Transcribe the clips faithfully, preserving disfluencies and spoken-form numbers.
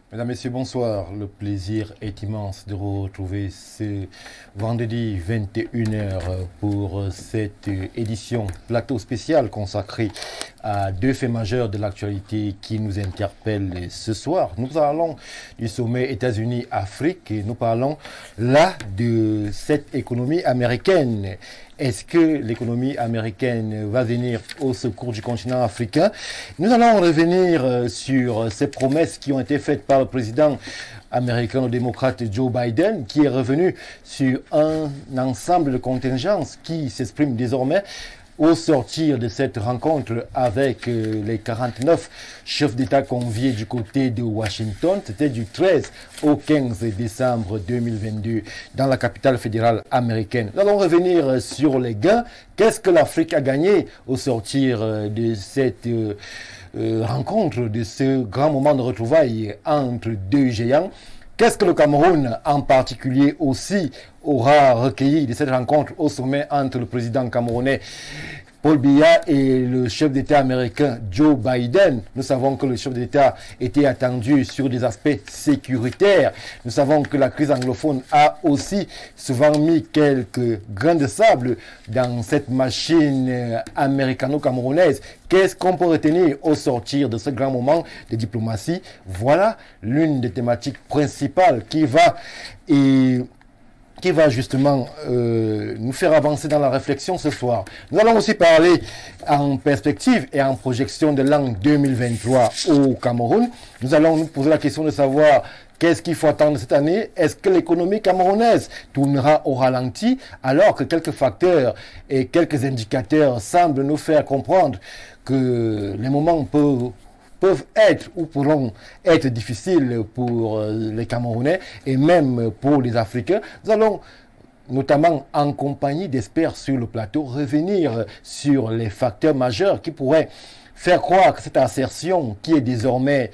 Mesdames, Messieurs, bonsoir. Le plaisir est immense de vous retrouver ce vendredi vingt et une heures pour cette édition plateau spécial consacrée à deux faits majeurs de l'actualité qui nous interpellent ce soir. Nous parlons du sommet États-Unis-Afrique et nous parlons là de cette économie américaine. Est-ce que l'économie américaine va venir au secours du continent africain? Nous allons revenir sur ces promesses qui ont été faites par le président américain-démocrate Joe Biden, qui est revenu sur un ensemble de contingences qui s'expriment désormais au sortir de cette rencontre avec euh, les quarante-neuf chefs d'État conviés du côté de Washington. C'était du treize au quinze décembre deux mille vingt-deux dans la capitale fédérale américaine. Nous allons revenir sur les gains. Qu'est-ce que l'Afrique a gagné au sortir euh, de cette euh, euh, rencontre, de ce grand moment de retrouvailles entre deux géants? Qu'est-ce que le Cameroun, en particulier, aussi aura recueilli de cette rencontre au sommet entre le président camerounais Paul Biya et le chef d'État américain Joe Biden? Nous savons que le chef d'État était attendu sur des aspects sécuritaires. Nous savons que la crise anglophone a aussi souvent mis quelques grains de sable dans cette machine américano-camerounaise. Qu'est-ce qu'on peut retenir au sortir de ce grand moment de diplomatie? Voilà l'une des thématiques principales qui va et qui va justement euh, nous faire avancer dans la réflexion ce soir. Nous allons aussi parler en perspective et en projection de l'an deux mille vingt-trois au Cameroun. Nous allons nous poser la question de savoir qu'est-ce qu'il faut attendre cette année. Est-ce que l'économie camerounaise tournera au ralenti alors que quelques facteurs et quelques indicateurs semblent nous faire comprendre que les moments peuvent peuvent être ou pourront être difficiles pour les Camerounais et même pour les Africains. Nous allons, notamment en compagnie d'experts sur le plateau, revenir sur les facteurs majeurs qui pourraient faire croire que cette assertion qui est désormais,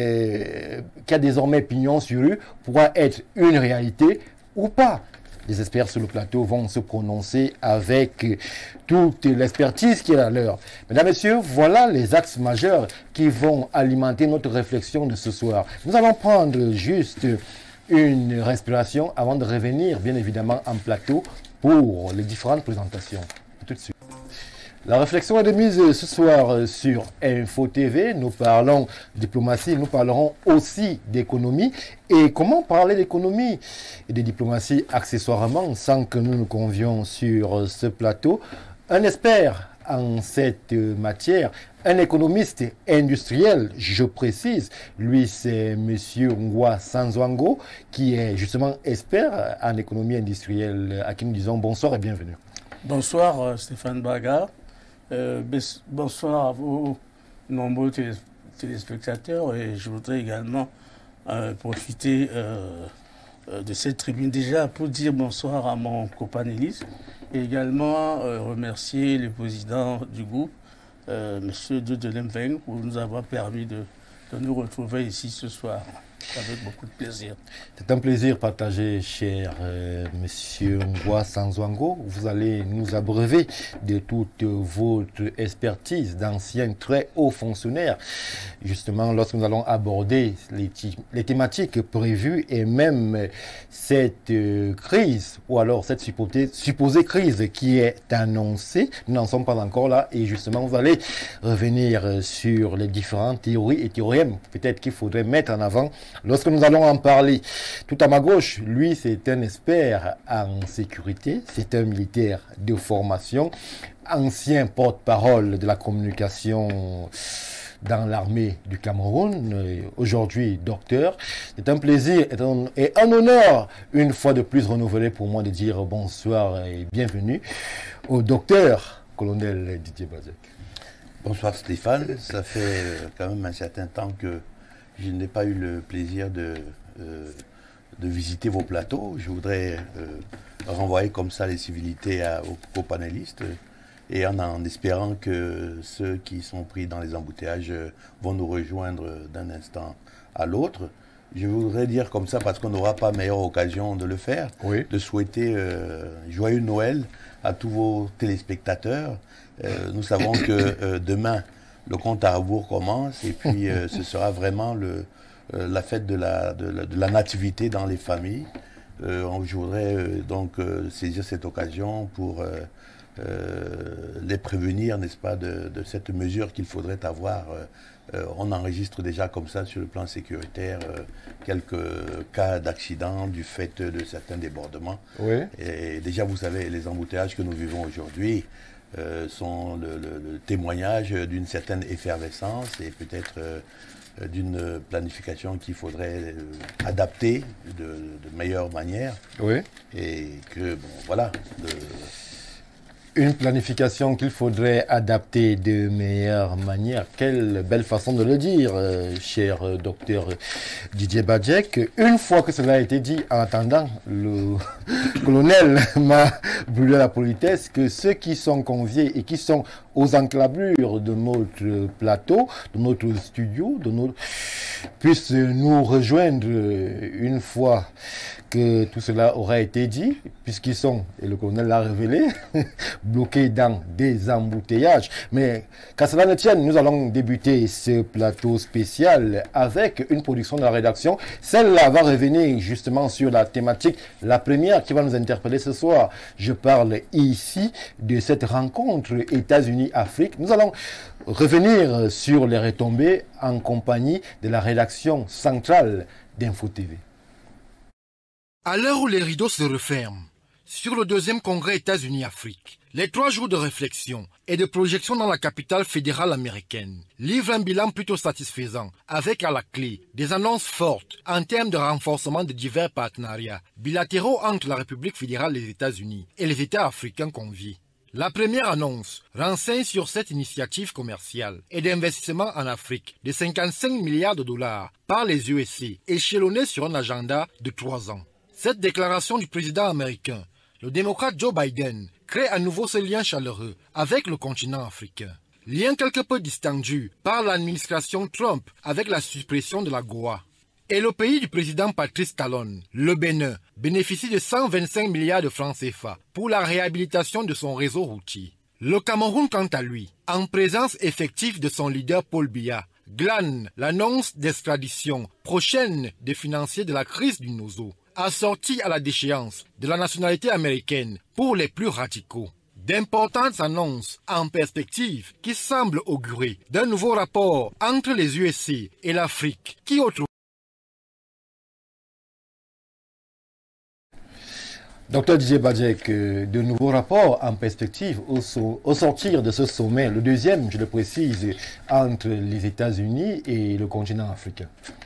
euh, qui a désormais pignon sur rue pourra être une réalité ou pas. Les experts sur le plateau vont se prononcer avec toute l'expertise qui est à leur. Mesdames, Messieurs, voilà les axes majeurs qui vont alimenter notre réflexion de ce soir. Nous allons prendre juste une respiration avant de revenir, bien évidemment, en plateau pour les différentes présentations. Tout de suite. La réflexion est de mise ce soir sur Info T V. Nous parlons diplomatie, nous parlerons aussi d'économie. Et comment parler d'économie et de diplomatie accessoirement sans que nous nous convions sur ce plateau? Un expert en cette matière, un économiste industriel, je précise. Lui, c'est M. Ngwa Sanzwango, qui est justement expert en économie industrielle, à qui nous disons bonsoir et bienvenue. Bonsoir Stéphane Braga. Euh, bonsoir à vos nombreux télé téléspectateurs et je voudrais également euh, profiter euh, de cette tribune déjà pour dire bonsoir à mon copanéliste et également euh, remercier le président du groupe, euh, M. Dieudonné pour nous avoir permis de, de nous retrouver ici ce soir. Avec beaucoup de plaisir. C'est un plaisir partagé, cher euh, Monsieur Ngwa Sanzwango. Vous allez nous abreuver de toute votre expertise d'anciens très hauts fonctionnaires, justement lorsque nous allons aborder les, les thématiques prévues et même cette euh, crise, ou alors cette supposée, supposée crise qui est annoncée. Nous n'en sommes pas encore là et justement vous allez revenir sur les différentes théories et théorèmes peut-être qu'il faudrait mettre en avant lorsque nous allons en parler. Tout à ma gauche, lui, c'est un expert en sécurité, c'est un militaire de formation, ancien porte-parole de la communication dans l'armée du Cameroun, aujourd'hui docteur. C'est un plaisir et un, et un honneur, une fois de plus renouvelé pour moi, de dire bonsoir et bienvenue au docteur colonel Didier Bazek. Bonsoir Stéphane, ça fait quand même un certain temps que je n'ai pas eu le plaisir de, euh, de visiter vos plateaux. Je voudrais euh, renvoyer comme ça les civilités à, aux copanélistes et en, en espérant que ceux qui sont pris dans les embouteillages vont nous rejoindre d'un instant à l'autre. Je voudrais dire comme ça, parce qu'on n'aura pas meilleure occasion de le faire, oui. de souhaiter euh, joyeux Noël à tous vos téléspectateurs. Euh, nous savons que euh, demain, le compte à rebours commence et puis euh, ce sera vraiment le, euh, la fête de la, de, la, de la nativité dans les familles. Euh, je voudrais euh, donc euh, saisir cette occasion pour euh, euh, les prévenir, n'est-ce pas, de, de cette mesure qu'il faudrait avoir. Euh, euh, on enregistre déjà comme ça sur le plan sécuritaire euh, quelques cas d'accidents du fait de certains débordements. Oui. Et déjà, vous savez, les embouteillages que nous vivons aujourd'hui euh, sont le, le, le témoignage d'une certaine effervescence et peut-être euh, d'une planification qu'il faudrait euh, adapter de, de meilleure manière. Oui. Et que, bon, voilà. De... Une planification qu'il faudrait adapter de meilleure manière. Quelle belle façon de le dire, euh, cher euh, docteur Didier Badjek. Une fois que cela a été dit, en attendant, le colonel m'a brûlé la politesse que ceux qui sont conviés et qui sont aux enclavures de notre plateau, de notre studio, de notre... puissent nous rejoindre une fois que tout cela aura été dit, puisqu'ils sont, et le colonel l'a révélé, bloqués dans des embouteillages. Mais qu'à cela ne tienne, nous allons débuter ce plateau spécial avec une production de la rédaction. Celle-là va revenir justement sur la thématique, la première qui va nous interpeller ce soir. Je parle ici de cette rencontre États-Unis-Afrique. Nous allons revenir sur les retombées en compagnie de la rédaction centrale d'Info T V. À l'heure où les rideaux se referment sur le deuxième congrès États-Unis-Afrique, les trois jours de réflexion et de projection dans la capitale fédérale américaine livrent un bilan plutôt satisfaisant, avec à la clé des annonces fortes en termes de renforcement de divers partenariats bilatéraux entre la République fédérale des États-Unis et les États africains conviés. La première annonce renseigne sur cette initiative commerciale et d'investissement en Afrique de cinquante-cinq milliards de dollars par les U S A, échelonnée sur un agenda de trois ans. Cette déclaration du président américain, le démocrate Joe Biden, crée à nouveau ce lien chaleureux avec le continent africain. Lien quelque peu distendu par l'administration Trump avec la suppression de la l'AGOA. Et le pays du président Patrice Talon, le Bénin, bénéficie de cent vingt-cinq milliards de francs C F A pour la réhabilitation de son réseau routier. Le Cameroun, quant à lui, en présence effective de son leader Paul Biya, glane l'annonce d'extradition prochaine des financiers de la crise du Nozo, assortie à la déchéance de la nationalité américaine pour les plus radicaux. D'importantes annonces en perspective qui semblent augurer d'un nouveau rapport entre les U S A et l'Afrique qui autrement... Docteur Didier Badjek, de nouveaux rapports en perspective au, so au sortir de ce sommet, le deuxième, je le précise, entre les États-Unis et le continent africain.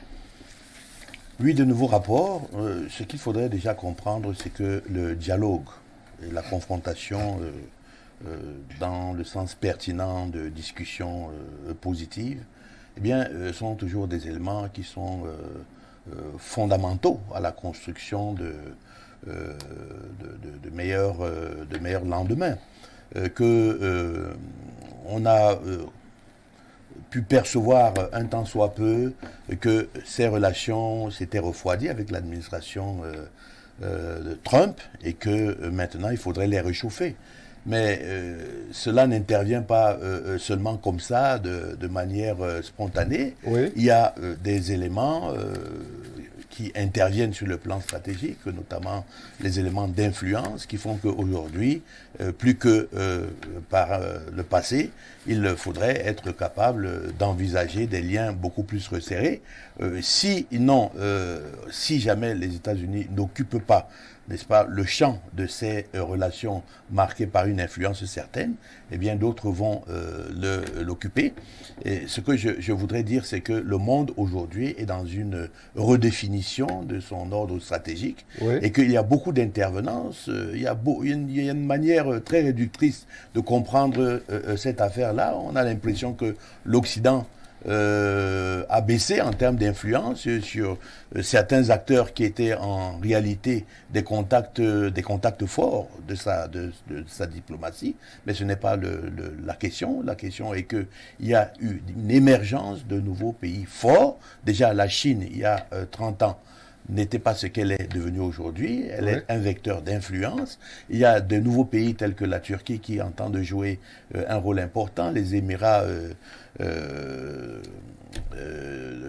Oui, de nouveaux rapports. Euh, ce qu'il faudrait déjà comprendre, c'est que le dialogue et la confrontation euh, euh, dans le sens pertinent de discussions euh, positives, eh bien, euh, sont toujours des éléments qui sont euh, euh, fondamentaux à la construction de, euh, de, de, de, meilleurs, euh, de meilleurs lendemains. Euh, que euh, on a... Euh, pu percevoir un tant soit peu que ces relations s'étaient refroidies avec l'administration euh, euh, de Trump et que euh, maintenant il faudrait les réchauffer. Mais euh, cela n'intervient pas euh, seulement comme ça, de, de manière euh, spontanée. Oui. Il y a euh, des éléments euh, qui interviennent sur le plan stratégique, notamment les éléments d'influence qui font qu'aujourd'hui, euh, plus que euh, par euh, le passé, il faudrait être capable d'envisager des liens beaucoup plus resserrés. Euh, si, non, euh, si jamais les États-Unis n'occupent pas, n'est-ce pas, le champ de ces euh, relations marquées par une influence certaine, eh bien d'autres vont euh, l'occuper. Et ce que je, je voudrais dire, c'est que le monde aujourd'hui est dans une redéfinition de son ordre stratégique, oui, et qu'il y a beaucoup d'intervenances. Euh, il, il y a une manière très réductrice de comprendre euh, cette affaire-là. On a l'impression que l'Occident Euh, a baissé en termes d'influence sur euh, certains acteurs qui étaient en réalité des contacts, euh, des contacts forts de sa, de, de, de sa diplomatie, mais ce n'est pas le, le, la question. La question est qu'il y a eu une émergence de nouveaux pays forts. Déjà, la Chine, il y a euh, trente ans, n'était pas ce qu'elle est devenue aujourd'hui. Elle ouais. est un vecteur d'influence. Il y a de nouveaux pays tels que la Turquie qui entendent jouer euh, un rôle important, les Émirats euh, euh, euh,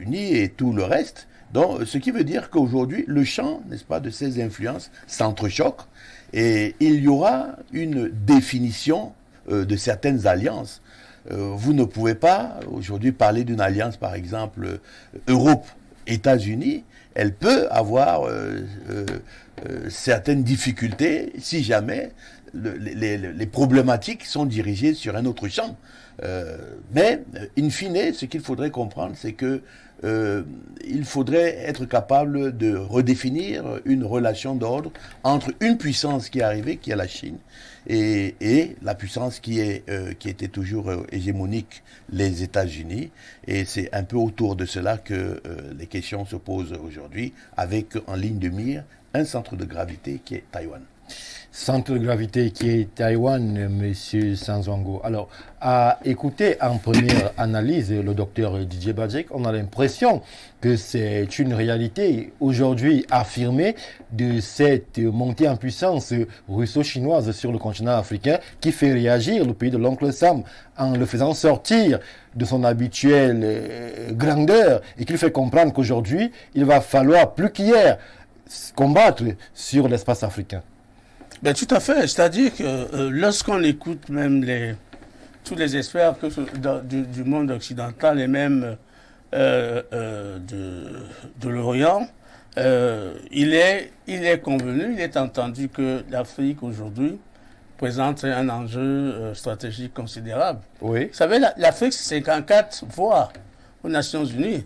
États-Unis et tout le reste. Donc, ce qui veut dire qu'aujourd'hui, le champ, n'est-ce pas, de ces influences s'entrechoque et il y aura une définition euh, de certaines alliances. Euh, vous ne pouvez pas aujourd'hui parler d'une alliance, par exemple, Europe-États-Unis. Elle peut avoir euh, euh, euh, certaines difficultés si jamais le, les, les, les problématiques sont dirigées sur un autre champ. Euh, mais, in fine, ce qu'il faudrait comprendre, c'est que euh, il faudrait être capable de redéfinir une relation d'ordre entre une puissance qui est arrivée, qui est la Chine, et, et la puissance qui, est, euh, qui était toujours euh, hégémonique, les États-Unis. Et c'est un peu autour de cela que euh, les questions se posent aujourd'hui, avec en ligne de mire un centre de gravité qui est Taïwan. Centre de gravité qui est Taïwan, M. Sanzwango. Alors, à écouter en première analyse le docteur Didier Badjek, on a l'impression que c'est une réalité aujourd'hui affirmée de cette montée en puissance russo-chinoise sur le continent africain qui fait réagir le pays de l'oncle Sam en le faisant sortir de son habituelle euh, grandeur et qui lui fait comprendre qu'aujourd'hui, il va falloir plus qu'hier combattre sur l'espace africain. Ben, tout à fait. C'est-à-dire que euh, lorsqu'on écoute même les, tous les experts que, dans, du, du monde occidental et même euh, euh, de, de l'Orient, euh, il, est, il est convenu, il est entendu que l'Afrique aujourd'hui présente un enjeu euh, stratégique considérable. Oui. Vous savez, l'Afrique, c'est cinquante-quatre voix aux Nations Unies.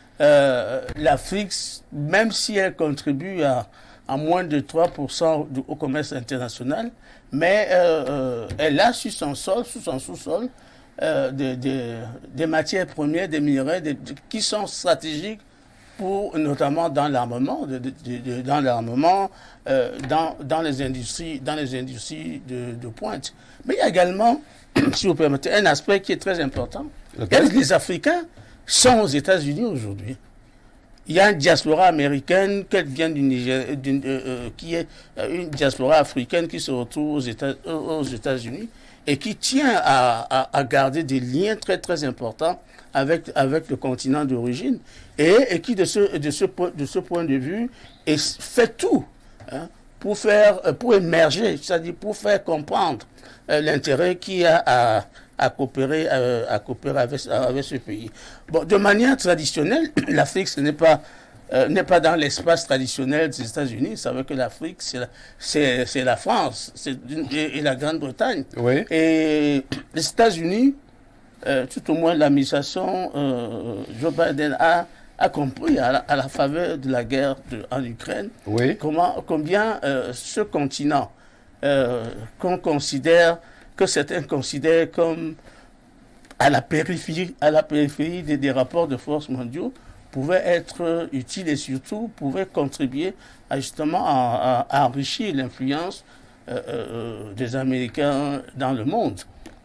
Euh, L'Afrique, même si elle contribue à à moins de trois pour cent du, au commerce international, mais euh, euh, elle a sur son sol, sous son sous-sol, euh, des, des, des matières premières, des minerais des, de, qui sont stratégiques pour, notamment dans l'armement, de, de, de, dans l'armement, euh, dans, dans les industries, dans les industries de, de pointe. Mais il y a également, si vous permettez, un aspect qui est très important. Okay. Les Africains sont aux États-Unis aujourd'hui. Il y a une diaspora américaine qui vient du Niger, euh, euh, qui est une diaspora africaine qui se retrouve aux États, aux États-Unis et qui tient à, à, à garder des liens très très importants avec, avec le continent d'origine et, et qui de ce, de, ce, de ce point de vue est, fait tout hein, pour, faire, pour émerger, c'est-à-dire pour faire comprendre euh, l'intérêt qu'il y a à à coopérer, euh, à coopérer avec, avec ce pays. Bon, de manière traditionnelle, l'Afrique, ce n'est pas, euh, n'est pas dans l'espace traditionnel des États-Unis. Vous savez que l'Afrique, c'est la, c'est, c'est la France et, et la Grande-Bretagne. Oui. Et les États-Unis, euh, tout au moins l'administration euh, Joe Biden a, a compris à la, à la faveur de la guerre de, en Ukraine oui. comment, combien euh, ce continent euh, qu'on considère que certains considèrent comme à la périphérie, à la périphérie des, des rapports de force mondiaux, pouvait être utile et surtout pouvait contribuer à justement à, à, à enrichir l'influence euh, euh, des Américains dans le monde.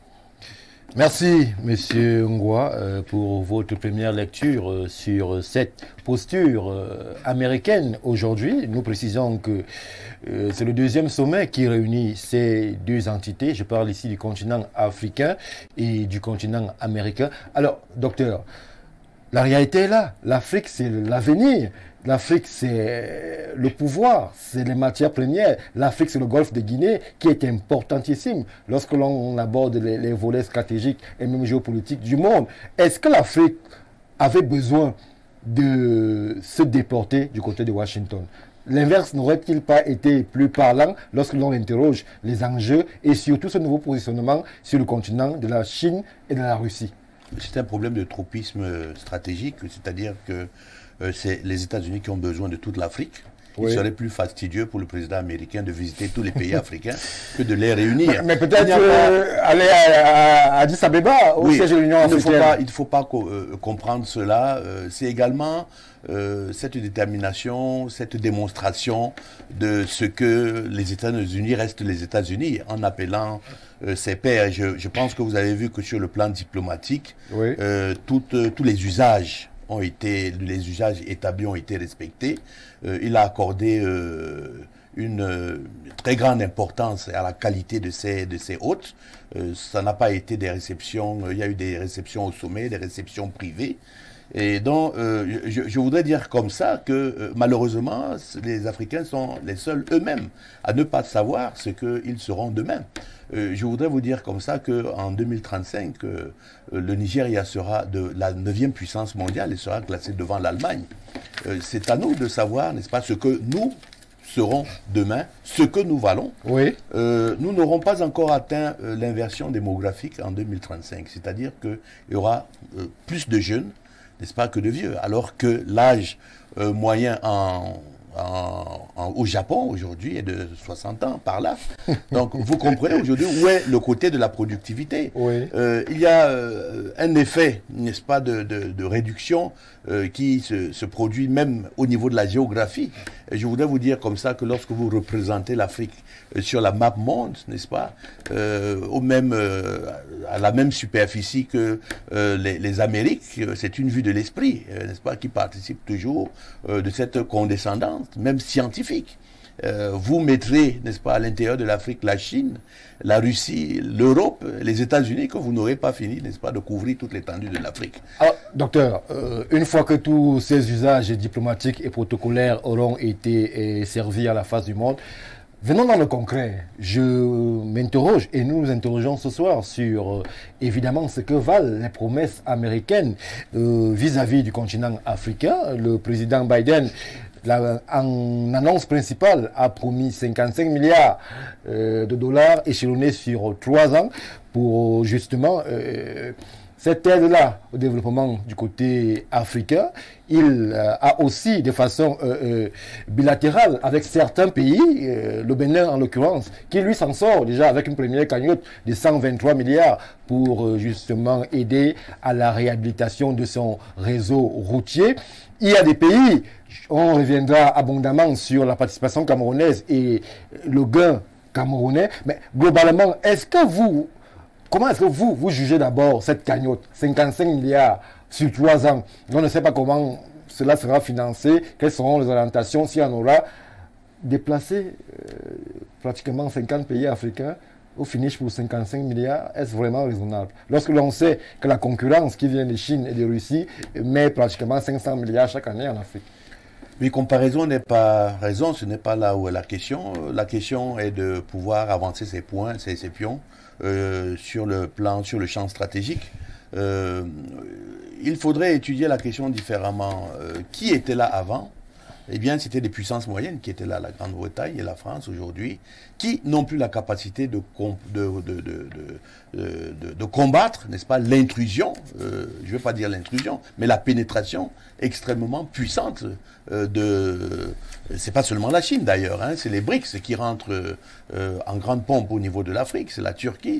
Merci, Monsieur Ngwa, euh, pour votre première lecture euh, sur cette posture euh, américaine aujourd'hui. Nous précisons que euh, c'est le deuxième sommet qui réunit ces deux entités. Je parle ici du continent africain et du continent américain. Alors, docteur, la réalité est là. L'Afrique, c'est l'avenir. L'Afrique, c'est le pouvoir, c'est les matières premières. L'Afrique, c'est le golfe de Guinée qui est importantissime lorsque l'on aborde les, les volets stratégiques et même géopolitiques du monde. Est-ce que l'Afrique avait besoin de se déporter du côté de Washington? L'inverse n'aurait-il pas été plus parlant lorsque l'on interroge les enjeux et surtout ce nouveau positionnement sur le continent de la Chine et de la Russie? C'est un problème de tropisme stratégique, c'est-à-dire que euh, c'est les États-Unis qui ont besoin de toute l'Afrique. Il oui. serait plus fastidieux pour le président américain de visiter tous les pays africains que de les réunir. Mais, mais peut-être euh, pas... aller à, à Addis Abeba, au oui, siège de l'Union africaine. Il ne faut pas co euh, comprendre cela. Euh, c'est également euh, cette détermination, cette démonstration de ce que les États-Unis restent les États-Unis en appelant euh, ses pairs. Je, je pense que vous avez vu que sur le plan diplomatique, oui. euh, toutes, euh, tous les usages ont été, les usages établis ont été respectés. Euh, il a accordé euh, une euh, très grande importance à la qualité de ces, de ces hôtes. Euh, ça n'a pas été des réceptions, euh, il y a eu des réceptions au sommet, des réceptions privées. Et donc, euh, je, je voudrais dire comme ça que euh, malheureusement, les Africains sont les seuls eux-mêmes à ne pas savoir ce qu'ils seront demain. Euh, je voudrais vous dire comme ça qu'en deux mille trente-cinq, euh, le Nigeria sera de la neuvième puissance mondiale et sera classé devant l'Allemagne. Euh, c'est à nous de savoir, n'est-ce pas, ce que nous serons demain, ce que nous valons. Oui. Euh, nous n'aurons pas encore atteint euh, l'inversion démographique en deux mille trente-cinq, c'est-à-dire qu'il y aura euh, plus de jeunes, n'est-ce pas, que de vieux, alors que l'âge euh, moyen en, en, en, au Japon aujourd'hui est de soixante ans, par là. Donc vous comprenez aujourd'hui où est le côté de la productivité. Oui. Euh, il y a euh, un effet, n'est-ce pas, de, de, de réduction euh, qui se, se produit même au niveau de la géographie. Et je voudrais vous dire comme ça que lorsque vous représentez l'Afrique euh, sur la map monde, n'est-ce pas, euh, au même, euh, à la même superficie que euh, les, les Amériques, c'est une vue de l'esprit, euh, n'est-ce pas, qui participe toujours euh, de cette condescendance, même scientifique. Euh, vous mettrez, n'est-ce pas, à l'intérieur de l'Afrique, la Chine, la Russie, l'Europe, les États-Unis, que vous n'aurez pas fini, n'est-ce pas, de couvrir toute l'étendue de l'Afrique. Alors, docteur, euh, une fois que tous ces usages diplomatiques et protocolaires auront été eh, servis à la face du monde, venons dans le concret. Je m'interroge, et nous nous interrogeons ce soir sur, euh, évidemment, ce que valent les promesses américaines vis-à-vis euh, -vis du continent africain. Le président Biden, la, en annonce principale, a promis cinquante-cinq milliards euh, de dollars échelonnés sur trois ans pour justement euh, cette aide-là au développement du côté africain. Il euh, a aussi, de façon euh, euh, bilatérale, avec certains pays, euh, le Bénin en l'occurrence, qui lui s'en sort déjà avec une première cagnotte de cent vingt-trois milliards pour euh, justement aider à la réhabilitation de son réseau routier. Il y a des pays, on reviendra abondamment sur la participation camerounaise et le gain camerounais, mais globalement, est-ce que vous, comment est-ce que vous, vous jugez d'abord cette cagnotte, cinquante-cinq milliards sur trois ans? On ne sait pas comment cela sera financé, quelles seront les orientations, s'il y en aura. Déplacer euh, pratiquement cinquante pays africains au finish pour cinquante-cinq milliards, est-ce vraiment raisonnable? Lorsque l'on sait que la concurrence qui vient de Chine et de Russie met pratiquement cinq cents milliards chaque année en Afrique. Oui, comparaison n'est pas raison, ce n'est pas là où est la question. La question est de pouvoir avancer ses points, ses, ses pions euh, sur le plan, sur le champ stratégique. Euh, il faudrait étudier la question différemment. Euh, qui était là avant? Eh bien, c'était des puissances moyennes qui étaient là, la Grande-Bretagne et la France aujourd'hui, qui n'ont plus la capacité de, de, de, de, de, de, de combattre, n'est-ce pas, l'intrusion, euh, je ne vais pas dire l'intrusion, mais la pénétration extrêmement puissante euh, de... C'est pas seulement la Chine d'ailleurs, hein, c'est les BRICS qui rentrent euh, en grande pompe au niveau de l'Afrique, c'est la Turquie,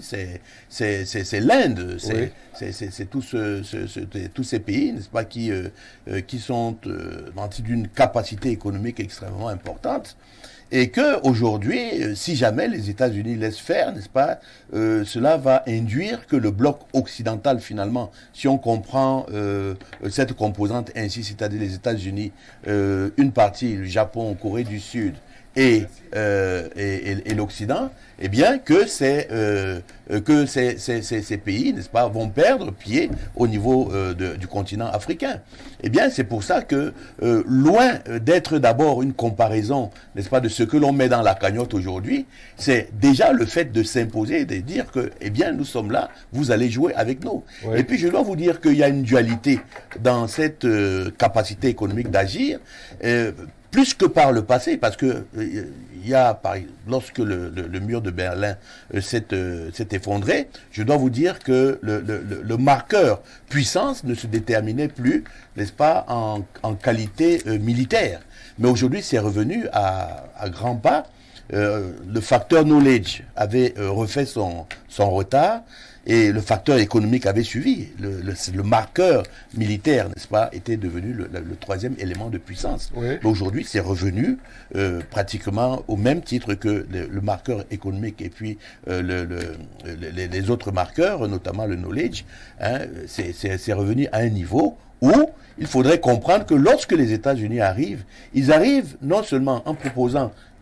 c'est l'Inde, c'est oui. tout ce, ce, ce, tous ces pays, n'est-ce pas, qui, euh, qui sont euh, d'une capacité économique extrêmement importante. Et qu'aujourd'hui, si jamais les États-Unis laissent faire, n'est-ce pas, euh, cela va induire que le bloc occidental, finalement, si on comprend euh, cette composante ainsi, c'est-à-dire les États-Unis, euh, une partie, le Japon, Corée du Sud, et, euh, et, et, et l'Occident, eh bien que, euh, que ces, ces, ces, ces pays, n'est-ce pas, vont perdre pied au niveau euh, de, du continent africain. Eh bien, c'est pour ça que, euh, loin d'être d'abord une comparaison, n'est-ce pas, de ce que l'on met dans la cagnotte aujourd'hui, c'est déjà le fait de s'imposer et de dire que, eh bien, nous sommes là, vous allez jouer avec nous. Oui. Et puis, je dois vous dire qu'il y a une dualité dans cette euh, capacité économique d'agir, euh, plus que par le passé, parce que il euh, y a, par, lorsque le, le, le mur de Berlin euh, s'est euh, effondré, je dois vous dire que le, le, le marqueur puissance ne se déterminait plus, n'est-ce pas, en, en qualité euh, militaire. Mais aujourd'hui, c'est revenu à, à grands pas. Euh, le facteur knowledge avait euh, refait son, son retard. Et le facteur économique avait suivi. Le, le, le marqueur militaire, n'est-ce pas, était devenu le, le, le troisième élément de puissance. Oui. Aujourd'hui, c'est revenu euh, pratiquement au même titre que le, le marqueur économique et puis euh, le, le, les, les autres marqueurs, notamment le knowledge. Hein, c'est revenu à un niveau où il faudrait comprendre que lorsque les États-Unis arrivent, ils arrivent non seulement en proposant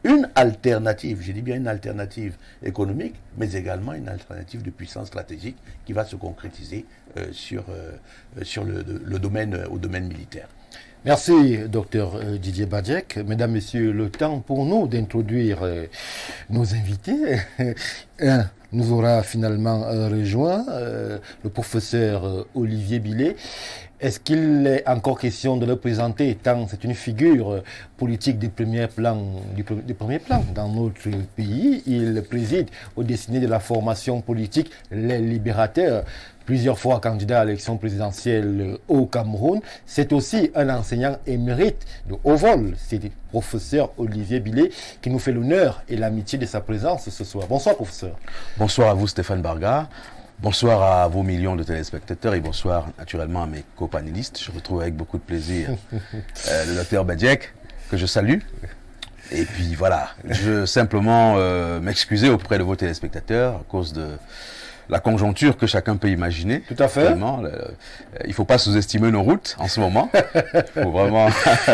une alternative, je dis bien une alternative économique, mais également une alternative de puissance stratégique qui va se concrétiser euh, sur, euh, sur le, le domaine, au domaine militaire. Merci, docteur Didier Badjek. Mesdames, Messieurs, le temps pour nous d'introduire euh, nos invités. Un nous aura finalement euh, rejoint, euh, le professeur euh, Olivier Billet. Est-ce qu'il est encore question de le présenter, tant c'est une figure euh, politique des premiers plans, du, des premiers plans dans notre pays? Il préside au destiné de la formation politique Les Libérateurs, plusieurs fois candidat à l'élection présidentielle au Cameroun. C'est aussi un enseignant émérite de haut vol. C'est le professeur Olivier Billet qui nous fait l'honneur et l'amitié de sa présence ce soir. Bonsoir, professeur. Bonsoir à vous, Stéphane Barga. Bonsoir à vos millions de téléspectateurs et bonsoir naturellement à mes copanélistes. Je retrouve avec beaucoup de plaisir euh, le docteur Badjek, que je salue. Et puis voilà, je veux simplement euh, m'excuser auprès de vos téléspectateurs à cause de la conjoncture que chacun peut imaginer. Tout à fait. Vraiment, le, euh, il ne faut pas sous-estimer nos routes en ce moment. Il faut vraiment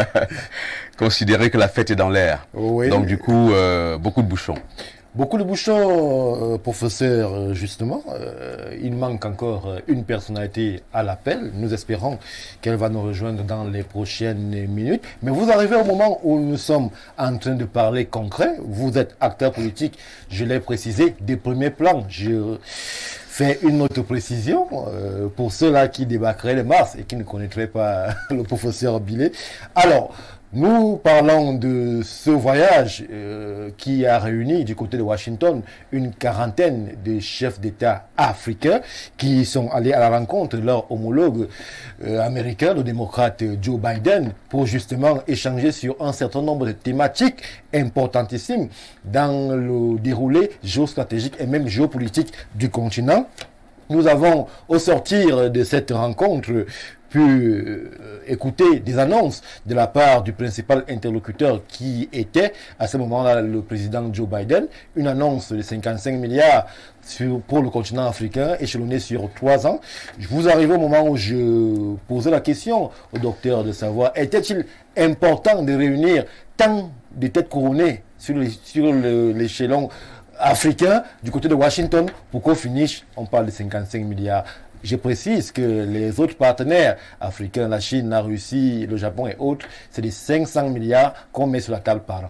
considérer que la fête est dans l'air. Oui. Donc du coup, euh, beaucoup de bouchons. Beaucoup de bouchons, euh, professeur, justement. Euh, il manque encore une personnalité à l'appel. Nous espérons qu'elle va nous rejoindre dans les prochaines minutes. Mais vous arrivez au moment où nous sommes en train de parler concret. Vous êtes acteur politique, je l'ai précisé, des premiers plans. Je fais une autre précision euh, pour ceux-là qui débarqueraient le mars et qui ne connaîtraient pas le professeur Billet. Alors, nous parlons de ce voyage euh, qui a réuni du côté de Washington une quarantaine de chefs d'État africains qui sont allés à la rencontre de leur homologue euh, américain, le démocrate Joe Biden, pour justement échanger sur un certain nombre de thématiques importantissimes dans le déroulé géostratégique et même géopolitique du continent. Nous avons, au sortir de cette rencontre, pu euh, écouter des annonces de la part du principal interlocuteur qui était à ce moment-là le président Joe Biden, une annonce de cinquante-cinq milliards sur, pour le continent africain échelonnée sur trois ans. Vous arrivez au moment où je posais la question au docteur de savoir, était-il important de réunir tant de têtes couronnées sur l'échelon africain du côté de Washington pour qu'au finish, on parle de cinquante-cinq milliards. Je précise que les autres partenaires africains, la Chine, la Russie, le Japon et autres, c'est des cinq cents milliards qu'on met sur la table par an.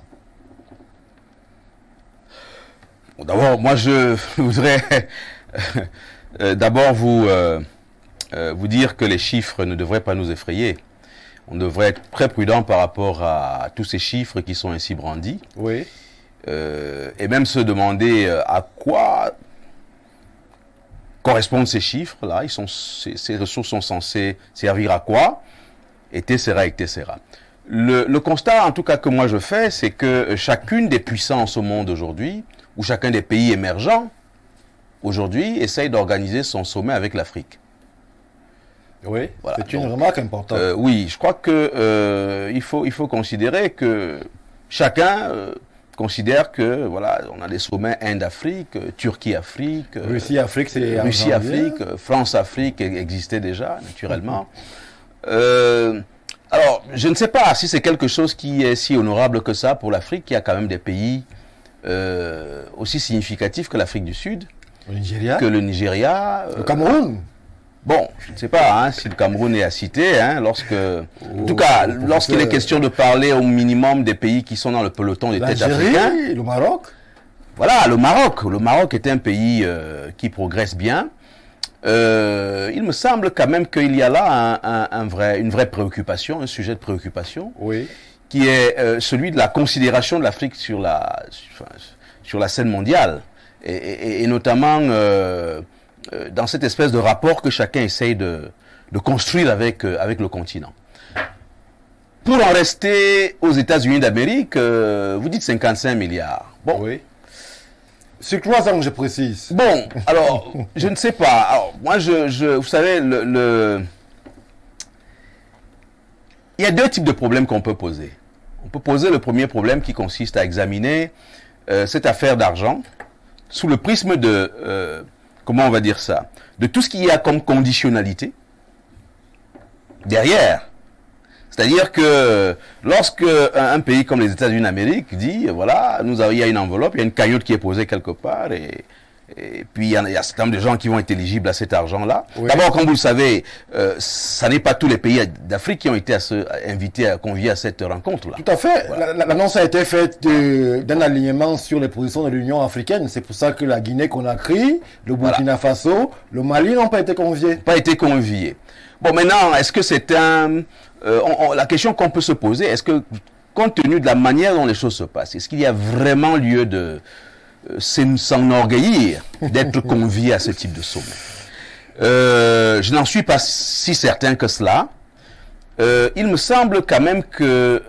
Bon, d'abord, moi je voudrais euh, d'abord vous, euh, euh, vous dire que les chiffres ne devraient pas nous effrayer. On devrait être très prudent par rapport à tous ces chiffres qui sont ainsi brandis. Oui. Euh, et même se demander euh, à quoi correspondent ces chiffres-là, ils sont, ces, ces ressources sont censées servir à quoi, et et cetera, et cetera. Le, le constat, en tout cas, que moi je fais, c'est que chacune des puissances au monde aujourd'hui, ou chacun des pays émergents, aujourd'hui, essaye d'organiser son sommet avec l'Afrique. Oui, voilà. C'est une Donc, remarque importante. Euh, oui, je crois que euh, il faut, il faut considérer que chacun... Euh, considère que voilà, on a des sommets Inde-Afrique, Turquie-Afrique, Russie-Afrique, c'est Russie-Afrique, France-Afrique existait déjà naturellement. euh, alors, je ne sais pas si c'est quelque chose qui est si honorable que ça pour l'Afrique, qui a quand même des pays euh, aussi significatifs que l'Afrique du Sud, le Nigeria, que le Nigeria, le euh, Cameroun. Bon, je ne sais pas hein, si le Cameroun est à citer, hein, lorsque, en tout cas, lorsqu'il est question de parler au minimum des pays qui sont dans le peloton des têtes africains. Le Maroc. Voilà, le Maroc. Le Maroc est un pays euh, qui progresse bien. Euh, il me semble quand même qu'il y a là un, un, un vrai, une vraie préoccupation, un sujet de préoccupation, oui, qui est euh, celui de la considération de l'Afrique sur la, sur, sur la scène mondiale, et, et, et notamment... Euh, dans cette espèce de rapport que chacun essaye de, de construire avec, euh, avec le continent. Pour en rester aux États-Unis d'Amérique, euh, vous dites cinquante-cinq milliards. Bon. Oui. Sur trois ans, je précise. Bon, alors, je ne sais pas. Alors, moi, je, je, vous savez, le, le... il y a deux types de problèmes qu'on peut poser. On peut poser le premier problème qui consiste à examiner euh, cette affaire d'argent sous le prisme de... Euh, comment on va dire ça, de tout ce qu'il y a comme conditionnalité derrière. C'est-à-dire que lorsque un, un pays comme les États-Unis d'Amérique dit, voilà, nous avons, il y a une enveloppe, il y a une cagnotte qui est posée quelque part, et, et puis il y, a, il y a un certain nombre de gens qui vont être éligibles à cet argent-là. Oui. D'abord, comme vous le savez, euh, ça n'est pas tous les pays d'Afrique qui ont été à se, invités, à convier à cette rencontre-là. Tout à fait. Voilà. L'annonce a été faite d'un alignement sur les positions de l'Union africaine. C'est pour ça que la Guinée-Conakry, le Burkina voilà. Faso, le Mali n'ont pas été conviés. Pas été conviés. Bon, maintenant, est-ce que c'est un... Euh, on, on, la question qu'on peut se poser, est-ce que, compte tenu de la manière dont les choses se passent, est-ce qu'il y a vraiment lieu de euh, s'enorgueillir d'être convié à ce type de sommet? euh, Je n'en suis pas si certain que cela. Euh, il me semble quand même que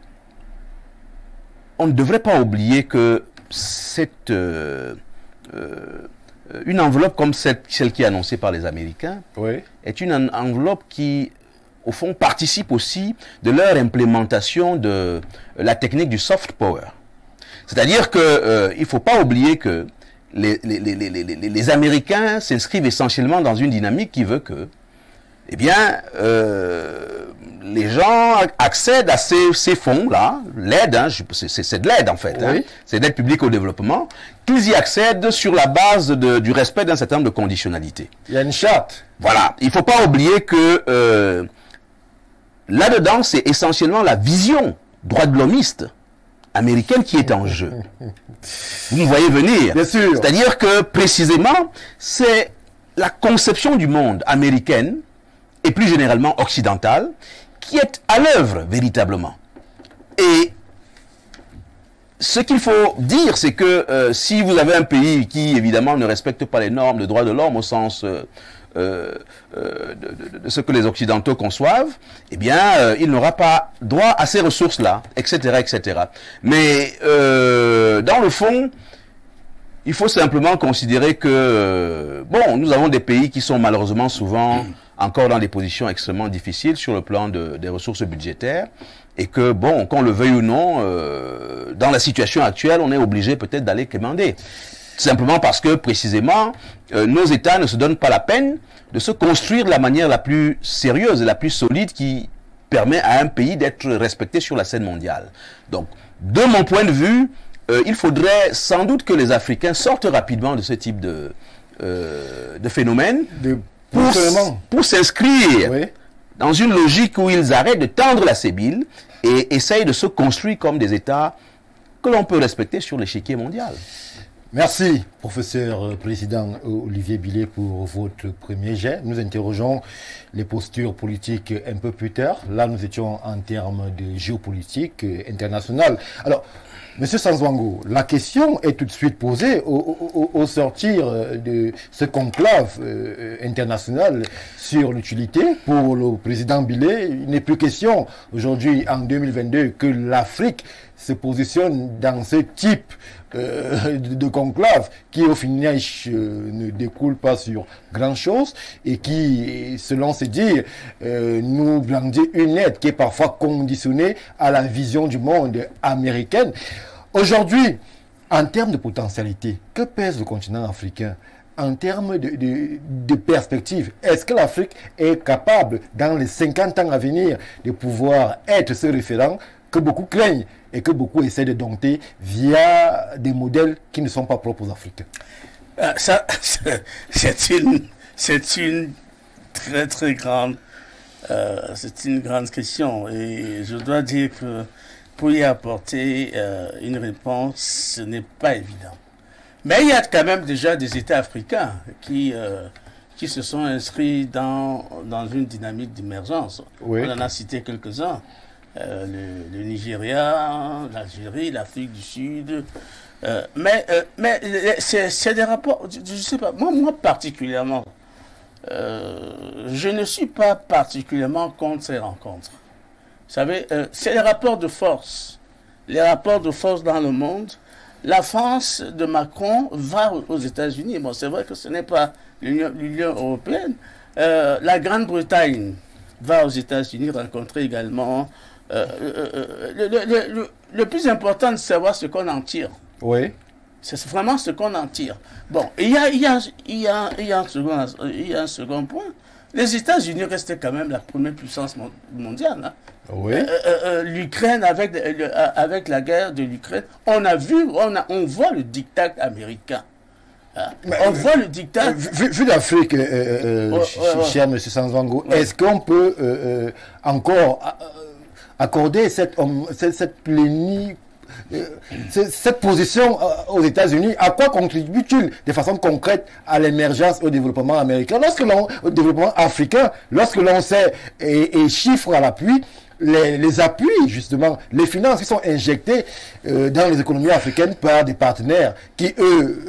on ne devrait pas oublier que cette... Euh, euh, une enveloppe comme cette, celle qui est annoncée par les Américains oui. est une enveloppe qui, au fond, participe aussi de leur implémentation de la technique du soft power. C'est-à-dire qu'il euh, ne faut pas oublier que les, les, les, les, les, les Américains s'inscrivent essentiellement dans une dynamique qui veut que, eh bien, euh, les gens accèdent à ces, ces fonds-là, l'aide, hein, c'est de l'aide en fait, oui. hein, c'est l'aide publique au développement, qu'ils y accèdent sur la base de, du respect d'un certain nombre de conditionnalités. Il y a une charte. Voilà, il ne faut pas oublier que euh, là-dedans, c'est essentiellement la vision droit de l'homiste américaine qui est en jeu. Vous me voyez venir. Bien sûr. C'est-à-dire que précisément, c'est la conception du monde américaine et plus généralement occidentale, qui est à l'œuvre véritablement. Et ce qu'il faut dire, c'est que euh, si vous avez un pays qui, évidemment, ne respecte pas les normes de droits de l'homme au sens euh, euh, de, de, de ce que les Occidentaux conçoivent, eh bien, euh, il n'aura pas droit à ces ressources-là, et cetera, et cetera. Mais, euh, dans le fond, il faut simplement considérer que, euh, bon, nous avons des pays qui sont malheureusement souvent encore dans des positions extrêmement difficiles sur le plan de, des ressources budgétaires, et que, bon, qu'on le veuille ou non, euh, dans la situation actuelle, on est obligé peut-être d'aller quémander. Simplement parce que, précisément, euh, nos États ne se donnent pas la peine de se construire de la manière la plus sérieuse et la plus solide qui permet à un pays d'être respecté sur la scène mondiale. Donc, de mon point de vue, euh, il faudrait sans doute que les Africains sortent rapidement de ce type de, euh, de phénomène, de pour, pour s'inscrire oui. dans une logique où ils arrêtent de tendre la sébile et essayent de se construire comme des États que l'on peut respecter sur l'échiquier mondial. Merci, professeur président Olivier Billet, pour votre premier jet. Nous interrogeons les postures politiques un peu plus tard. Là, nous étions en termes de géopolitique internationale. Alors, Monsieur Sanzouango, la question est tout de suite posée au, au, au sortir de ce conclave euh, international sur l'utilité. Pour le président Billet, il n'est plus question aujourd'hui, en deux mille vingt-deux, que l'Afrique se positionne dans ce type euh, de, de conclave qui, au final, euh, ne découle pas sur grand-chose et qui, selon ses dires, euh, nous brandit une aide qui est parfois conditionnée à la vision du monde américaine. Aujourd'hui, en termes de potentialité, que pèse le continent africain? En termes de, de, de perspective, est-ce que l'Afrique est capable, dans les cinquante ans à venir, de pouvoir être ce référent que beaucoup craignent et que beaucoup essaient de dompter via des modèles qui ne sont pas propres aux Africains? euh, Ça, c'est une, c'est une très très grande, euh, c'est une grande question, et je dois dire que pour y apporter euh, une réponse, ce n'est pas évident. Mais il y a quand même déjà des États africains qui, euh, qui se sont inscrits dans, dans une dynamique d'émergence. Oui. On en a cité quelques-uns. Euh, le, le Nigeria, l'Algérie, l'Afrique du Sud. Euh, mais euh, mais c'est des rapports, je ne sais pas, moi, moi particulièrement, euh, je ne suis pas particulièrement contre ces rencontres. Vous savez, euh, c'est les rapports de force. Les rapports de force dans le monde. La France de Macron va aux États-Unis. Bon, c'est vrai que ce n'est pas l'Union européenne. Euh, la Grande-Bretagne va aux États-Unis rencontrer également. Euh, euh, le, le, le, le plus important, de savoir ce qu'on en tire. Oui. C'est vraiment ce qu'on en tire. Bon, il y a, il y a, il y a, il y a, un, second, il y a un second point. les États-Unis restaient quand même la première puissance mondiale. Hein. Oui. Euh, euh, euh, L'Ukraine, avec, euh, avec la guerre de l'Ukraine, on a vu, on, a, on voit le diktat américain. Hein. On voit le diktat. Vu, vu l'Afrique, euh, euh, ouais, ch ouais, ouais. cher M. Sanzango, Ouais. est-ce qu'on peut euh, euh, encore euh, accorder cette, cette, cette plénie, euh, cette, cette position euh, aux États-Unis? À quoi contribue-t-il de façon concrète à l'émergence et au développement américain, lorsque l'on, au développement africain, lorsque l'on sait, et, et chiffres à l'appui, Les, les appuis, justement, les finances qui sont injectées euh, dans les économies africaines par des partenaires qui, eux,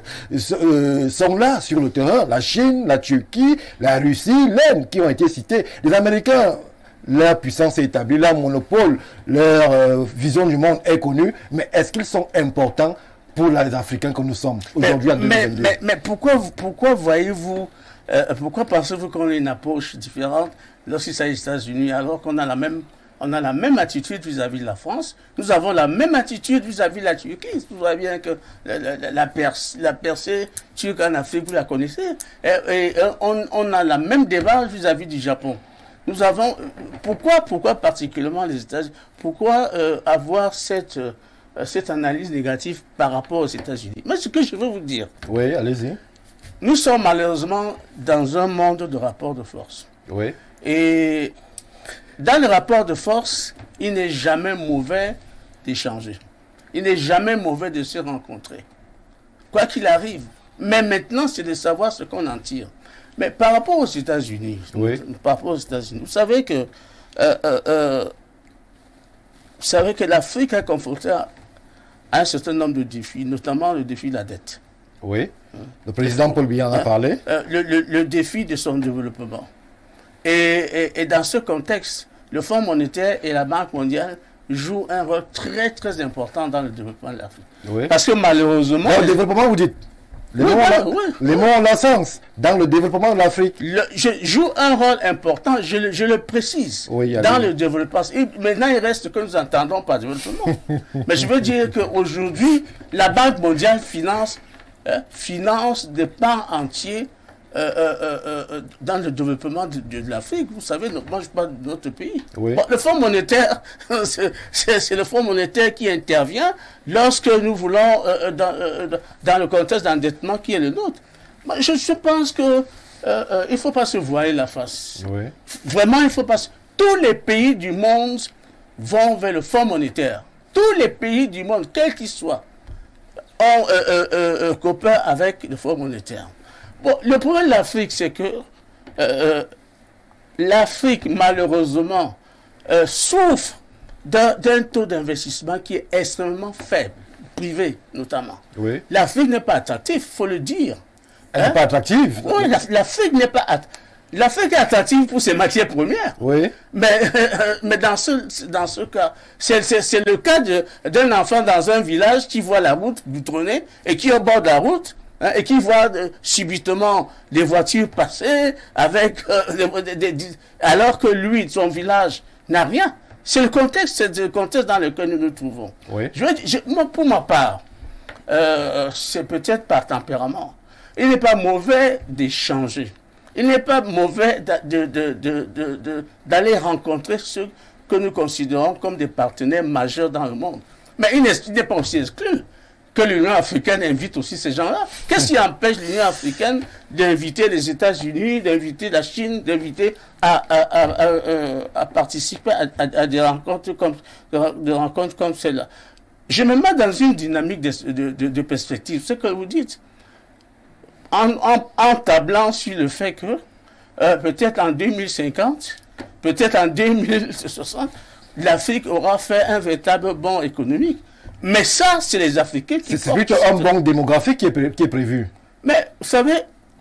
euh, sont là sur le terrain. La Chine, la Turquie, la Russie, l'Inde, qui ont été cités. Les Américains, leur puissance est établie, leur monopole, leur euh, vision du monde est connue. Mais est-ce qu'ils sont importants pour les Africains que nous sommes aujourd'hui en deux mille vingt-deux? Mais, mais, mais pourquoi, pourquoi voyez-vous, euh, pourquoi pensez-vous qu'on a une approche différente lorsqu'il s'agit des États-Unis, alors qu'on a la même, on a la même attitude vis-à-vis de la France? Nous avons la même attitude vis-à-vis de la Turquie. Vous voyez bien que la, la, la, percée, la percée turque en Afrique, vous la connaissez. Et, et on, on a la même débat vis-à-vis du Japon. Nous avons, pourquoi, pourquoi particulièrement les États-Unis? Pourquoi euh, avoir cette, euh, cette analyse négative par rapport aux États-Unis? Mais ce que je veux vous dire. Oui, allez-y. Nous sommes malheureusement dans un monde de rapports de force. Oui. Et dans le rapport de force, il n'est jamais mauvais d'échanger. Il n'est jamais mauvais de se rencontrer. Quoi qu'il arrive. Mais maintenant, c'est de savoir ce qu'on en tire. Mais par rapport aux États-Unis, oui. par rapport aux États-Unis, vous savez que, euh, euh, euh, vous savez que l'Afrique est confrontée à un certain nombre de défis, notamment le défi de la dette. Oui. Le président Paul Biya en a parlé. Euh, le, le, le défi de son développement. Et, et, et dans ce contexte, le Fonds monétaire et la Banque mondiale jouent un rôle très très important dans le développement de l'Afrique. Oui. Parce que malheureusement... Dans le développement, vous dites? Les, oui, mots, voilà, ont, oui, les oui. mots ont leur sens dans le développement de l'Afrique. Je joue un rôle important, je le, je le précise, oui, dans le développement. Et maintenant, il reste que nous entendons par développement. Mais je veux dire qu'aujourd'hui, la Banque mondiale finance, hein, finance des pans entiers euh, euh, euh, dans le développement de, de, de l'Afrique. Vous savez, moi je parle de notre pays. Oui. Bon, le Fonds monétaire, c'est le Fonds monétaire qui intervient lorsque nous voulons, euh, dans, euh, dans le contexte d'endettement qui est le nôtre. Moi, je, je pense que euh, euh, il ne faut pas se voiler la face. Oui. Vraiment, il ne faut pas... Tous les pays du monde vont vers le Fonds monétaire. Tous les pays du monde, quels qu'ils soient, ont euh, euh, euh, copain avec le Fonds monétaire. Bon, le problème de l'Afrique, c'est que euh, l'Afrique, malheureusement, euh, souffre d'un taux d'investissement qui est extrêmement faible, privé notamment. Oui. L'Afrique n'est pas attractive, il faut le dire. Elle n'est hein? pas attractive. Oui, l'Afrique n'est pas attractive. L'Afrique est attractive pour ses matières premières. Oui. Mais, euh, mais dans, ce, dans ce cas, c'est le cas d'un enfant dans un village qui voit la route goudronnée et qui est au bord de la route hein, et qui voit euh, subitement des voitures passer avec, euh, des, des, des, alors que lui, son village, n'a rien. C'est le contexte, c'est le contexte dans lequel nous nous trouvons. Oui. Je veux dire, je, moi, pour ma part, euh, c'est peut-être par tempérament. Il n'est pas mauvais d'échanger. Il n'est pas mauvais d'aller de, de, de, de, de, rencontrer ceux que nous considérons comme des partenaires majeurs dans le monde. Mais il n'est pas aussi exclu que l'Union africaine invite aussi ces gens-là. Qu'est-ce qui empêche l'Union africaine d'inviter les États-Unis, d'inviter la Chine, d'inviter à, à, à, à, à participer à, à, à des rencontres comme, de rencontres comme celle-là? Je me mets dans une dynamique de, de, de, de perspective. Ce que vous dites. En, en, en tablant sur le fait que euh, peut-être en deux mille cinquante, peut-être en deux mille soixante, l'Afrique aura fait un véritable bond économique. Mais ça, c'est les Africains qui... C'est plutôt un bond démographique qui est, qui est prévu. Mais, vous savez,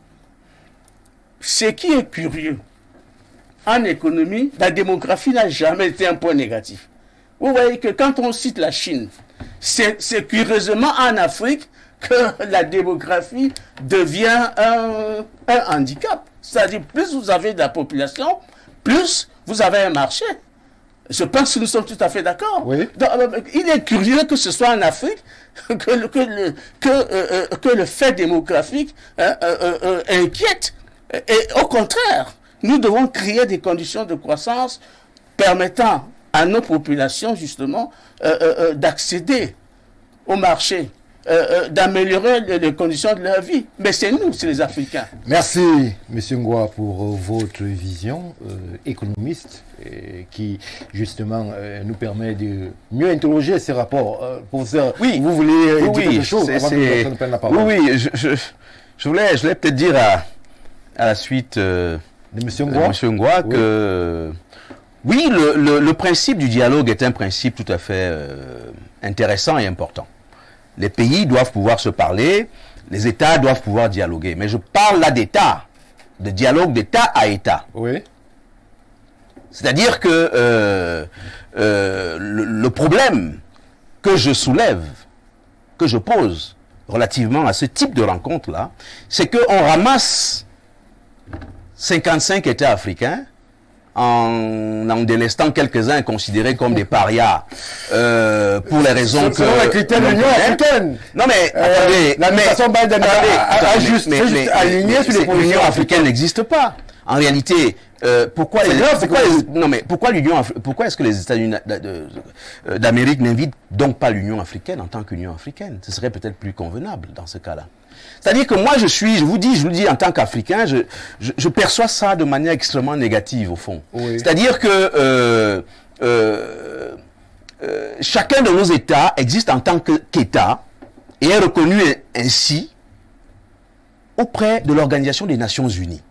ce qui est curieux, en économie, la démographie n'a jamais été un point négatif. Vous voyez que quand on cite la Chine, c'est curieusement en Afrique que la démographie devient un, un handicap. C'est-à-dire, plus vous avez de la population, plus vous avez un marché. Je pense que nous sommes tout à fait d'accord. Oui. Il est curieux que ce soit en Afrique que le, que le, que, euh, que le fait démographique euh, euh, euh, inquiète. Et au contraire, nous devons créer des conditions de croissance permettant à nos populations, justement, euh, euh, d'accéder au marché, euh, euh, d'améliorer les, les conditions de leur vie. Mais c'est nous, c'est les Africains. Merci, M. Ngoa, pour euh, votre vision euh, économiste euh, qui, justement, euh, nous permet de mieux interroger ces rapports. Euh, professeur, oui, vous voulez euh, oui, dire quelque chose avant que nous prenne la parole? Oui, oui, je, je, je voulais, je voulais peut-être dire à, à la suite euh, de M. Ngoa, M. Ngoa oui. que... Oui, le, le, le principe du dialogue est un principe tout à fait euh, intéressant et important. Les pays doivent pouvoir se parler, les États doivent pouvoir dialoguer. Mais je parle là d'État, de dialogue d'État à État. Oui. C'est-à-dire que euh, euh, le, le problème que je soulève, que je pose relativement à ce type de rencontre-là, c'est qu'on ramasse cinquante-cinq États africains, en en délestant quelques-uns considérés comme des parias euh, pour les raisons que... Selon les critères de l'Union africaine. Non mais, euh, attendez... L'administration Biden a juste aligné sur les positions. L'Union africaine n'existe pas. En réalité, euh, pourquoi, les, grave, pourquoi, les, non mais pourquoi l'Union, pourquoi est-ce que les États-Unis d'Amérique n'invitent donc pas l'Union africaine en tant qu'Union africaine? Ce serait peut-être plus convenable dans ce cas-là. C'est-à-dire que moi je suis, je vous dis, je vous dis en tant qu'Africain, je, je, je perçois ça de manière extrêmement négative au fond. Oui. C'est-à-dire que euh, euh, euh, chacun de nos États existe en tant qu'État et est reconnu ainsi auprès de l'Organisation des Nations Unies.